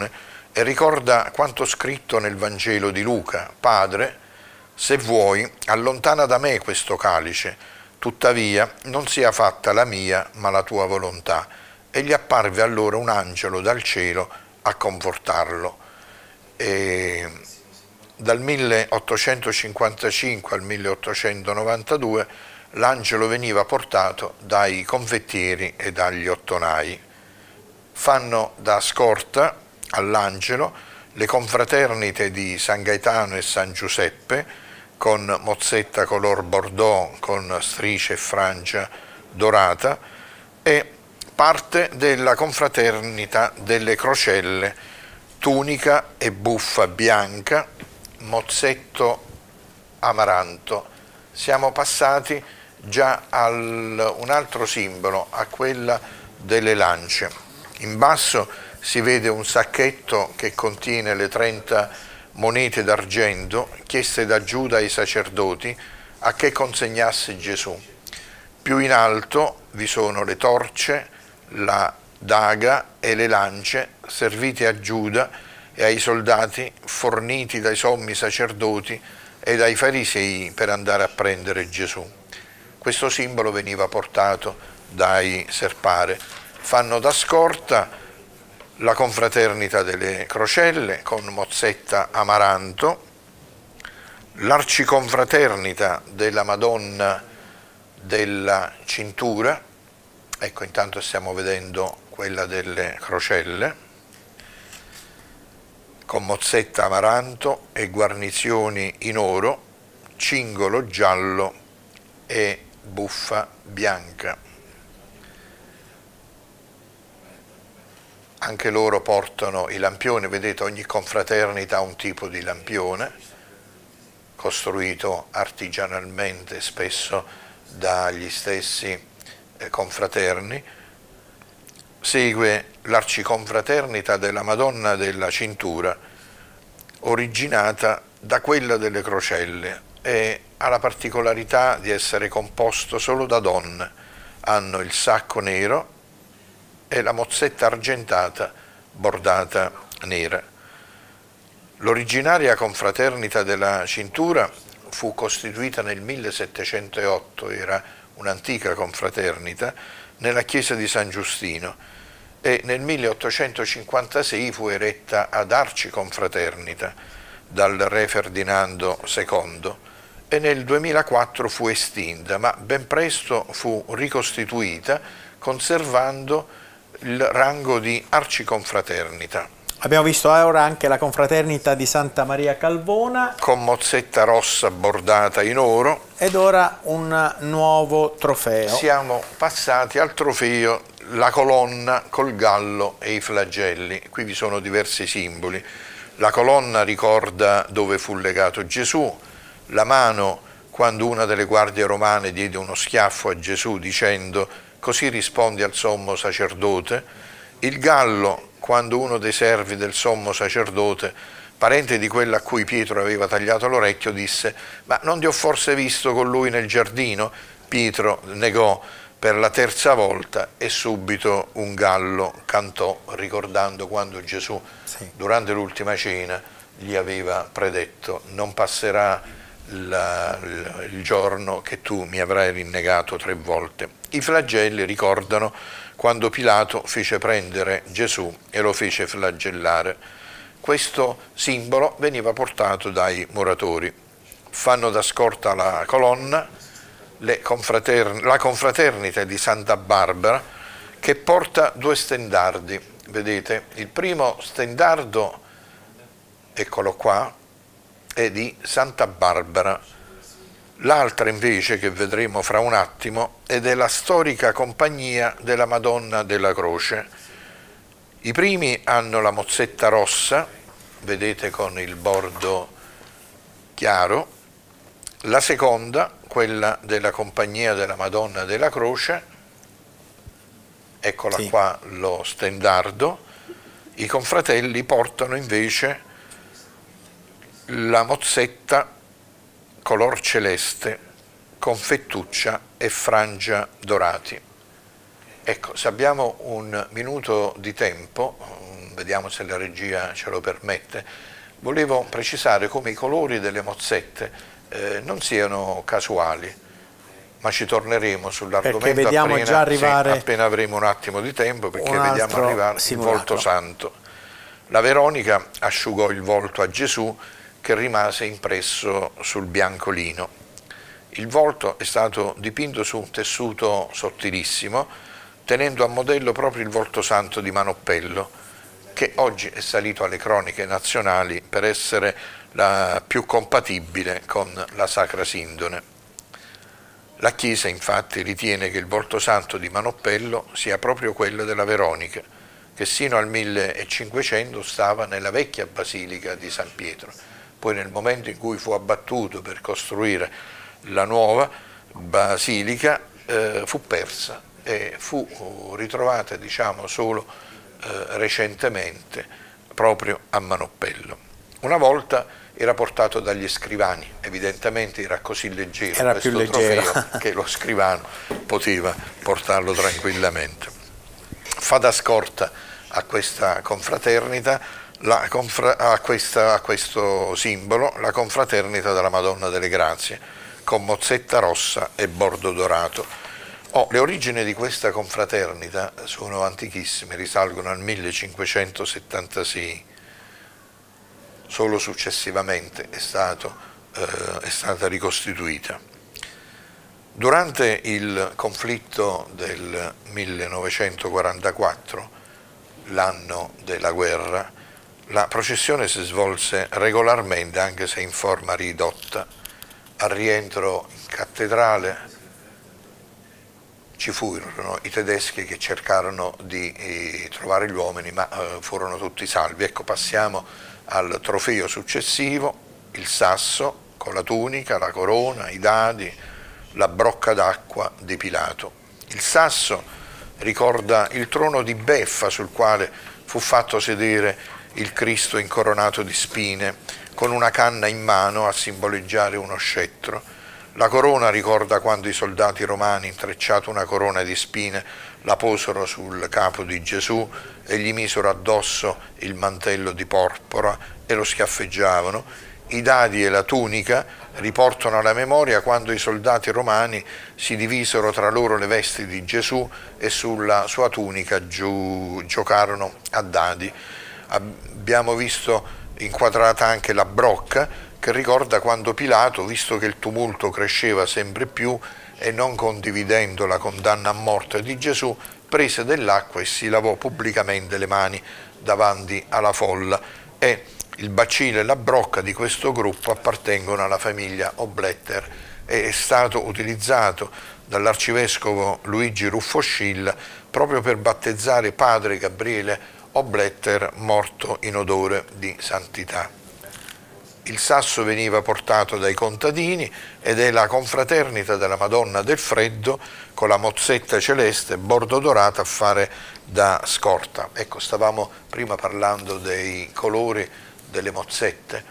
e ricorda quanto scritto nel Vangelo di Luca: Padre, se vuoi, allontana da me questo calice, tuttavia non sia fatta la mia, ma la tua volontà. E gli apparve allora un angelo dal cielo a confortarlo. E dal milleottocentocinquantacinque al milleottocentonovantadue l'angelo veniva portato dai confettieri e dagli ottonai. Fanno da scorta all'angelo le confraternite di San Gaetano e San Giuseppe, con mozzetta color bordeaux con strisce e frangia dorata, e parte della confraternita delle Crocelle, tunica e buffa bianca, mozzetto amaranto. Siamo passati già a un altro simbolo, a quella delle lance. In basso si vede un sacchetto che contiene le trenta monete d'argento chieste da Giuda ai sacerdoti a che consegnasse Gesù. Più in alto vi sono le torce, la daga e le lance servite a Giuda e ai soldati forniti dai sommi sacerdoti e dai farisei per andare a prendere Gesù. Questo simbolo veniva portato dai Serpare. Fanno da scorta la confraternita delle Crocelle con mozzetta amaranto, l'arciconfraternita della Madonna della Cintura, ecco, intanto stiamo vedendo quella delle Crocelle, con mozzetta amaranto e guarnizioni in oro, cingolo giallo e buffa bianca. Anche loro portano i lampioni, vedete, ogni confraternita ha un tipo di lampione, costruito artigianalmente spesso dagli stessi eh, confraterni. Segue l'arciconfraternita della Madonna della Cintura, originata da quella delle Crocelle, e ha la particolarità di essere composto solo da donne. Hanno il sacco nero e la mozzetta argentata bordata nera. L'originaria confraternita della Cintura fu costituita nel millesettecentootto, era un'antica confraternita, nella chiesa di San Giustino, e nel milleottocentocinquantasei fu eretta ad arciconfraternita dal re Ferdinando secondo e nel duemilaquattro fu estinta, ma ben presto fu ricostituita conservando il rango di arciconfraternita. Abbiamo visto ora anche la confraternita di Santa Maria Calvona, con mozzetta rossa bordata in oro. Ed ora un nuovo trofeo. Siamo passati al trofeo, la colonna col gallo e i flagelli. Qui vi sono diversi simboli. La colonna ricorda dove fu legato Gesù, la mano quando una delle guardie romane diede uno schiaffo a Gesù dicendo: così rispondi al sommo sacerdote, il gallo quando uno dei servi del sommo sacerdote, parente di quella a cui Pietro aveva tagliato l'orecchio, disse: ma non ti ho forse visto con lui nel giardino? Pietro negò per la terza volta e subito un gallo cantò, ricordando quando Gesù, sì, durante l'ultima cena gli aveva predetto: non passerà la, il, il giorno che tu mi avrai rinnegato tre volte. I flagelli ricordano quando Pilato fece prendere Gesù e lo fece flagellare. Questo simbolo veniva portato dai muratori. Fanno da scorta la colonna le confratern- la confraternita di Santa Barbara, che porta due stendardi. Vedete, il primo stendardo, eccolo qua, è di Santa Barbara. L'altra invece, che vedremo fra un attimo, è della storica compagnia della Madonna della Croce. I primi hanno la mozzetta rossa, vedete, con il bordo chiaro. La seconda, quella della compagnia della Madonna della Croce, eccola, sì, qua lo stendardo. I confratelli portano invece la mozzetta color celeste con fettuccia e frangia dorati. Ecco, se abbiamo un minuto di tempo, vediamo se la regia ce lo permette, volevo precisare come i colori delle mozzette eh, non siano casuali, ma ci torneremo sull'argomento appena, già arrivare sì, appena avremo un attimo di tempo, perché vediamo arrivare simulacro. Il volto santo. La Veronica asciugò il volto a Gesù, che rimase impresso sul biancolino. Il volto è stato dipinto su un tessuto sottilissimo, tenendo a modello proprio il volto santo di Manoppello, che oggi è salito alle cronache nazionali per essere la più compatibile con la Sacra Sindone. La Chiesa infatti ritiene che il volto santo di Manoppello sia proprio quello della Veronica, che sino al millecinquecento stava nella vecchia basilica di San Pietro. Poi nel momento in cui fu abbattuto per costruire la nuova basilica eh, fu persa e fu ritrovata, diciamo, solo eh, recentemente proprio a Manoppello. Una volta era portato dagli scrivani, evidentemente era così leggero era questo più trofeo che lo scrivano poteva portarlo tranquillamente. Fa da scorta a questa confraternita, la confra a, questa, a questo simbolo, la confraternita della Madonna delle Grazie, con mozzetta rossa e bordo dorato. Oh, le origini di questa confraternita sono antichissime, risalgono al millecinquecentosettantasei. Solo successivamente è, stato, eh, è stata ricostituita. Durante il conflitto del millenovecentoquarantaquattro, l'anno della guerra, la processione si svolse regolarmente, anche se in forma ridotta. Al rientro in cattedrale ci furono i tedeschi che cercarono di eh, trovare gli uomini, ma eh, furono tutti salvi. Ecco, passiamo al trofeo successivo, il sasso con la tunica, la corona, i dadi, la brocca d'acqua di Pilato. Il sasso ricorda il trono di beffa sul quale fu fatto sedere il Cristo incoronato di spine, con una canna in mano a simboleggiare uno scettro. La corona ricorda quando i soldati romani, intrecciato una corona di spine, la posero sul capo di Gesù e gli misero addosso il mantello di porpora e lo schiaffeggiavano. I dadi e la tunica riportano alla memoria quando i soldati romani si divisero tra loro le vesti di Gesù e sulla sua tunica giù, giocarono a dadi. Abbiamo visto inquadrata anche la brocca, che ricorda quando Pilato, visto che il tumulto cresceva sempre più e non condividendo la condanna a morte di Gesù, prese dell'acqua e si lavò pubblicamente le mani davanti alla folla, e il bacino e la brocca di questo gruppo appartengono alla famiglia Obletter e è stato utilizzato dall'arcivescovo Luigi Ruffoscilla proprio per battezzare padre Gabriele Obletter, morto in odore di santità. Il sasso veniva portato dai contadini ed è la confraternita della Madonna del Freddo con la mozzetta celeste bordo dorato a fare da scorta. Ecco, stavamo prima parlando dei colori delle mozzette.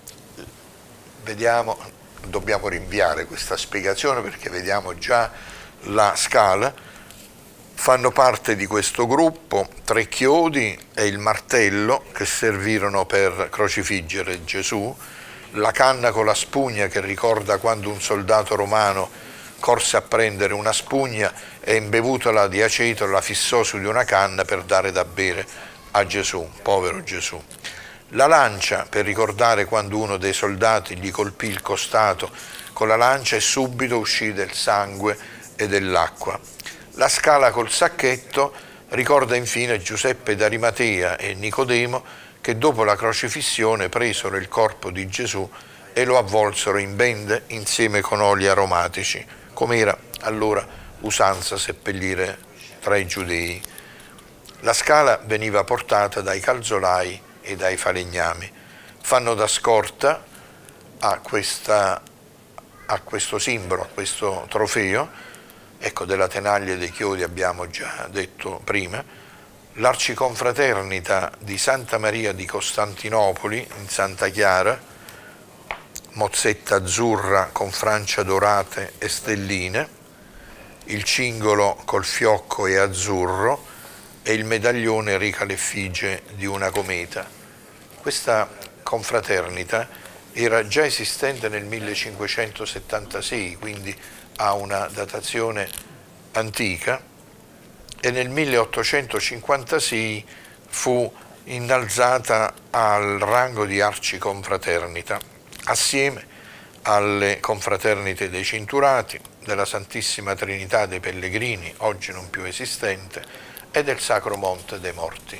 Vediamo, dobbiamo rinviare questa spiegazione perché vediamo già la scala. Fanno parte di questo gruppo tre chiodi e il martello che servirono per crocifiggere Gesù, la canna con la spugna che ricorda quando un soldato romano corse a prendere una spugna e imbevutola di aceto la fissò su di una canna per dare da bere a Gesù, povero Gesù. La lancia per ricordare quando uno dei soldati gli colpì il costato con la lancia e subito uscì del sangue e dell'acqua. La scala col sacchetto ricorda infine Giuseppe d'Arimatea e Nicodemo che dopo la crocifissione presero il corpo di Gesù e lo avvolsero in bende insieme con oli aromatici, come era allora usanza seppellire tra i giudei. La scala veniva portata dai calzolai e dai falegnami. Fanno da scorta a, questa, a questo simbolo, a questo trofeo. Ecco, della tenaglia e dei chiodi abbiamo già detto prima. L'arciconfraternita di Santa Maria di Costantinopoli in Santa Chiara, mozzetta azzurra con francie dorate e stelline, il cingolo col fiocco e azzurro, e il medaglione reca l'effigie di una cometa. Questa confraternita era già esistente nel millecinquecentosettantasei, quindi ha una datazione antica, e nel milleottocentocinquantasei fu innalzata al rango di arciconfraternita, assieme alle confraternite dei Cinturati, della Santissima Trinità dei Pellegrini, oggi non più esistente, e del Sacro Monte dei Morti.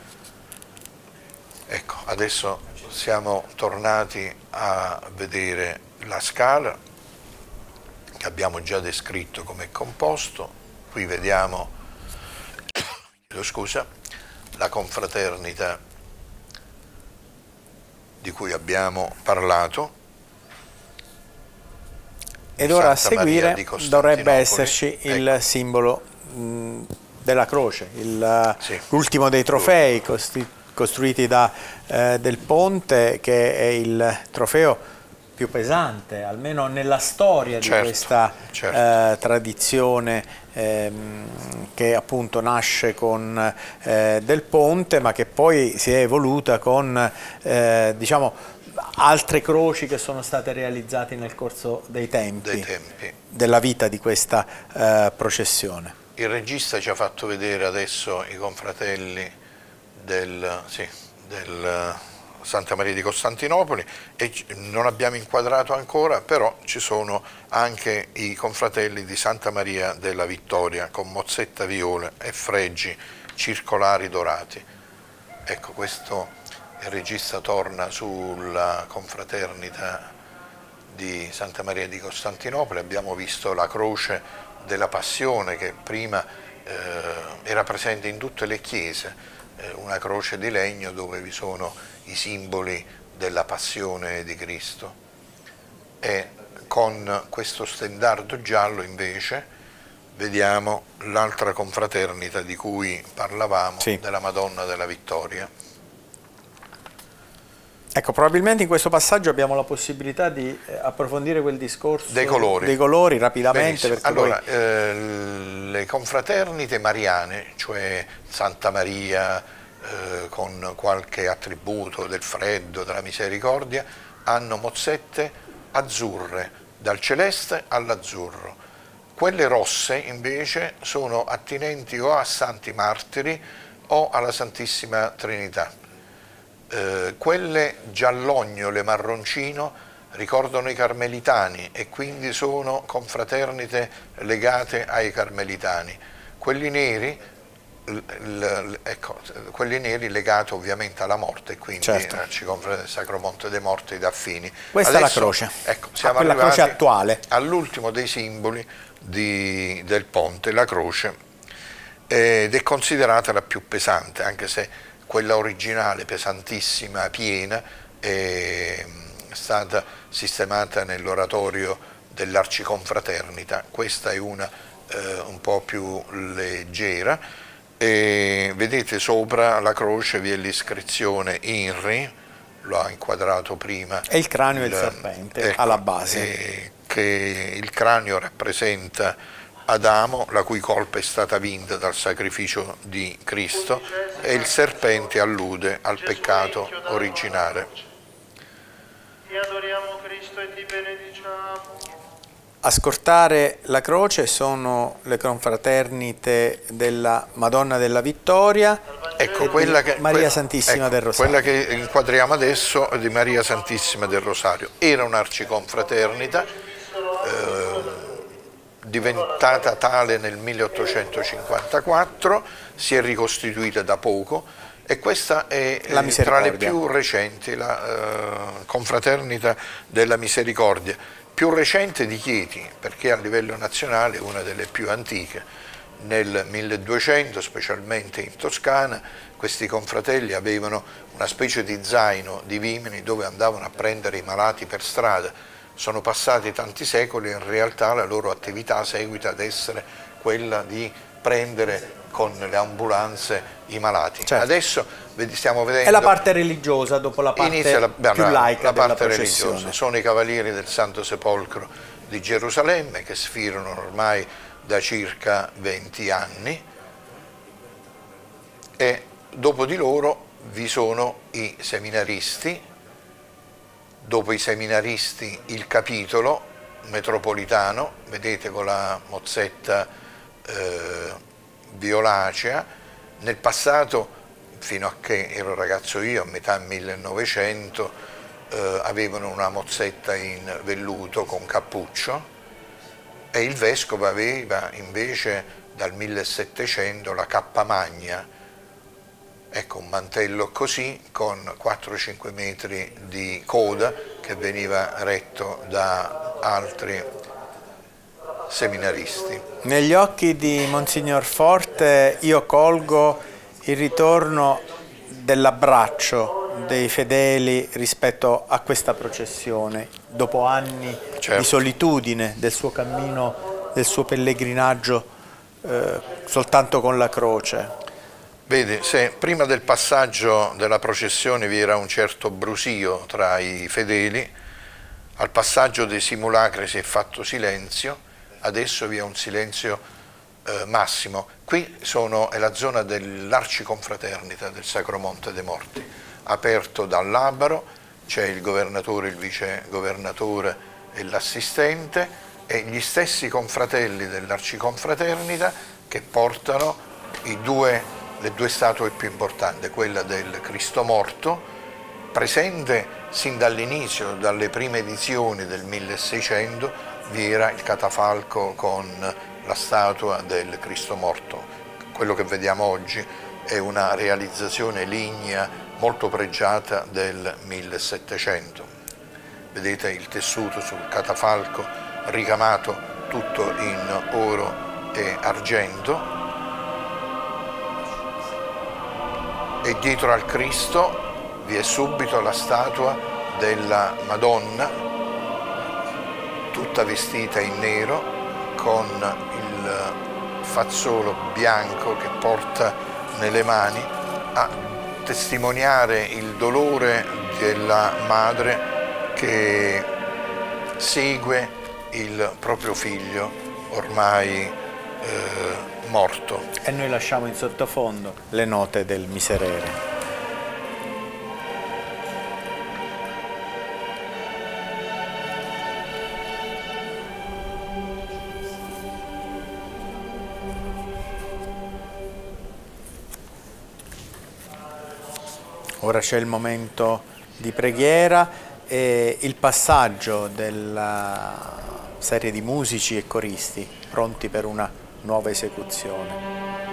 Ecco, adesso siamo tornati a vedere la scala, che abbiamo già descritto come è composto. Qui vediamo, chiedo scusa, la confraternita di cui abbiamo parlato. Ed ora a seguire dovrebbe esserci il ecco. simbolo mh, della croce, l'ultimo sì, dei trofei costruiti da eh, Del Ponte, che è il trofeo più pesante, almeno nella storia certo, di questa certo. eh, tradizione ehm, che appunto nasce con eh, Del Ponte, ma che poi si è evoluta con eh, diciamo altre croci che sono state realizzate nel corso dei tempi, dei tempi. della vita di questa eh, processione. Il regista ci ha fatto vedere adesso i confratelli del, sì, del Santa Maria di Costantinopoli, e non abbiamo inquadrato ancora, però ci sono anche i confratelli di Santa Maria della Vittoria con mozzetta viole e fregi circolari dorati. Ecco, questo il regista torna sulla confraternita di Santa Maria di Costantinopoli. Abbiamo visto la croce della Passione, che prima eh, era presente in tutte le chiese, eh, una croce di legno dove vi sono i simboli della Passione di Cristo. E con questo stendardo giallo invece vediamo l'altra confraternita di cui parlavamo, sì. della Madonna della Vittoria. Ecco, probabilmente in questo passaggio abbiamo la possibilità di approfondire quel discorso dei colori, dei colori rapidamente. Allora, poi... eh, le confraternite mariane, cioè Santa Maria eh, con qualche attributo del freddo, della misericordia, hanno mozzette azzurre, dal celeste all'azzurro. Quelle rosse invece sono attinenti o a Santi Martiri o alla Santissima Trinità. Eh, quelle giallognole marroncino ricordano i carmelitani e quindi sono confraternite legate ai carmelitani. Quelli neri, l, l, ecco, quelli neri legati ovviamente alla morte, quindi certo. Arciconfraternita del Sacro Monte dei Morti d'Affini. Questa Adesso, è la croce, ecco, siamo ah, arrivati la croce attuale. All'ultimo dei simboli di, del ponte, la croce, ed è considerata la più pesante, anche se quella originale, pesantissima, piena, è stata sistemata nell'oratorio dell'Arciconfraternita. Questa è una eh, un po' più leggera, e vedete sopra la croce vi è l'iscrizione I N R I, lo ha inquadrato prima. E il cranio e il serpente ecco, alla base. Eh, che il cranio rappresenta Adamo, la cui colpa è stata vinta dal sacrificio di Cristo, e il serpente allude al peccato originale. Ti adoriamo Cristo e ti benediciamo. A scortare la croce sono le confraternite della Madonna della Vittoria, ecco, quella che, Maria quella, Santissima ecco, del Rosario. Quella che inquadriamo adesso è di Maria Santissima del Rosario. Era un'arciconfraternita, eh, diventata tale nel milleottocentocinquantaquattro, si è ricostituita da poco, e questa è eh, tra le più recenti, la eh, confraternita della Misericordia, più recente di Chieti, perché a livello nazionale è una delle più antiche. Nel milleduecento, specialmente in Toscana, questi confratelli avevano una specie di zaino di vimini dove andavano a prendere i malati per strada. Sono passati tanti secoli e in realtà la loro attività seguita ad essere quella di prendere con le ambulanze i malati. Certo. Adesso stiamo vedendo... È la parte religiosa dopo la parte la, più laica la parte della processione. religiosa. Sono i cavalieri del Santo Sepolcro di Gerusalemme, che sfilano ormai da circa venti anni. e dopo di loro vi sono i seminaristi, dopo i seminaristi il capitolo metropolitano, vedete con la mozzetta eh, violacea. Nel passato, fino a che ero ragazzo io, a metà millenovecento, eh, avevano una mozzetta in velluto con cappuccio, e il vescovo aveva invece dal millesettecento la cappa magna, ecco, un mantello così con quattro cinque metri di coda che veniva retto da altri seminaristi. Negli occhi di Monsignor Forte io colgo il ritorno dell'abbraccio dei fedeli rispetto a questa processione, dopo anni certo. di solitudine del suo cammino, del suo pellegrinaggio eh, soltanto con la croce. Vedi, se prima del passaggio della processione vi era un certo brusio tra i fedeli, al passaggio dei simulacri si è fatto silenzio, adesso vi è un silenzio eh, massimo. Qui sono, è la zona dell'arciconfraternita del Sacro Monte dei Morti, aperto dal Labaro, c'è il governatore, il vice governatore e l'assistente, e gli stessi confratelli dell'arciconfraternita che portano i due, le due statue più importanti, quella del Cristo morto, presente sin dall'inizio, dalle prime edizioni del milleseicento, vi era il catafalco con la statua del Cristo morto. Quello che vediamo oggi è una realizzazione lignea molto pregiata del millesettecento. Vedete il tessuto sul catafalco ricamato tutto in oro e argento, e dietro al Cristo vi è subito la statua della Madonna, tutta vestita in nero, con il fazzolo bianco che porta nelle mani, a testimoniare il dolore della madre che segue il proprio figlio ormai eh, morto. E noi lasciamo in sottofondo le note del Miserere. Ora c'è il momento di preghiera e il passaggio della serie di musici e coristi pronti per una nuova esecuzione.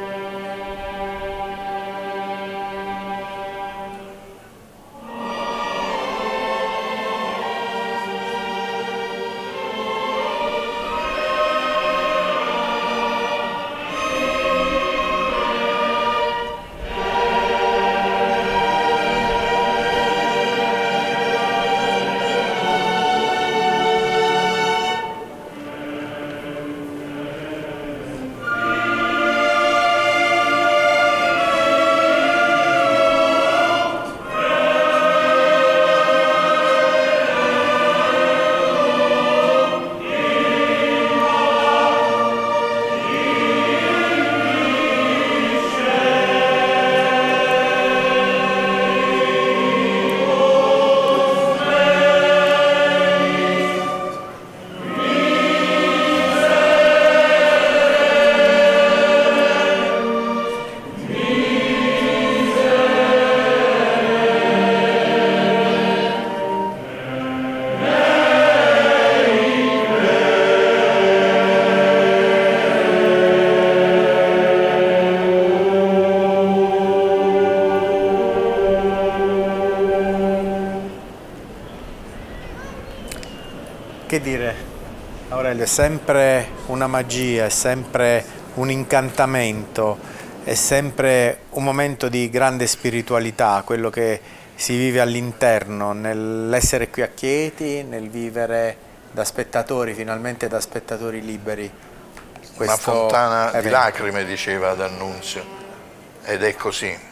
Che dire, Aurelio, è sempre una magia, è sempre un incantamento, è sempre un momento di grande spiritualità, quello che si vive all'interno, nell'essere qui a Chieti, nel vivere da spettatori, finalmente da spettatori liberi. Una fontana evento. di lacrime, diceva D'Annunzio, ed è così.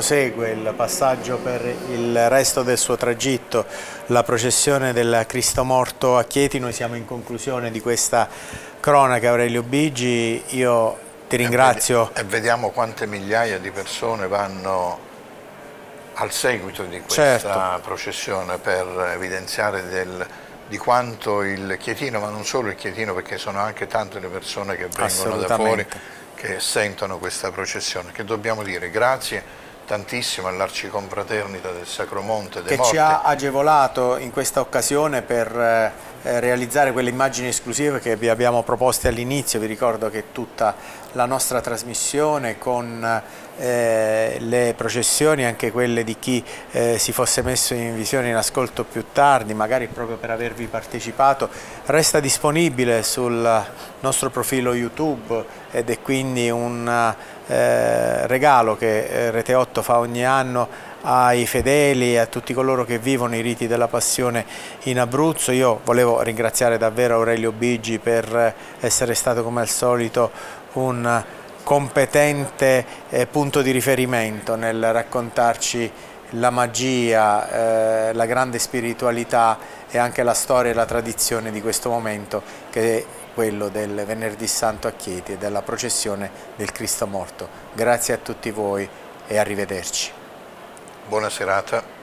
prosegue il passaggio per il resto del suo tragitto, la processione del Cristo morto a Chieti. Noi siamo in conclusione di questa cronaca, Aurelio Bigi, io ti ringrazio. E vediamo quante migliaia di persone vanno al seguito di questa certo. processione per evidenziare del, di quanto il Chietino, ma non solo il Chietino, perché sono anche tante le persone che vengono da fuori che sentono questa processione, che dobbiamo dire grazie tantissimo all'Arciconfraternita del Sacro Monte dei Morti, che ci ha agevolato in questa occasione per eh, realizzare quelle immagini esclusive che vi abbiamo proposte all'inizio. Vi ricordo che tutta la nostra trasmissione con eh, le processioni, anche quelle di chi eh, si fosse messo in visione in ascolto più tardi, magari proprio per avervi partecipato, resta disponibile sul nostro profilo YouTube ed è quindi un eh, regalo che eh, Rete otto fa ogni anno ai fedeli e a tutti coloro che vivono i riti della Passione in Abruzzo. Io volevo ringraziare davvero Aurelio Bigi per essere stato, come al solito, un competente eh, punto di riferimento nel raccontarci la magia, eh, la grande spiritualità e anche la storia e la tradizione di questo momento, che è quello del Venerdì Santo a Chieti e della processione del Cristo morto. Grazie a tutti voi e arrivederci. Buona serata.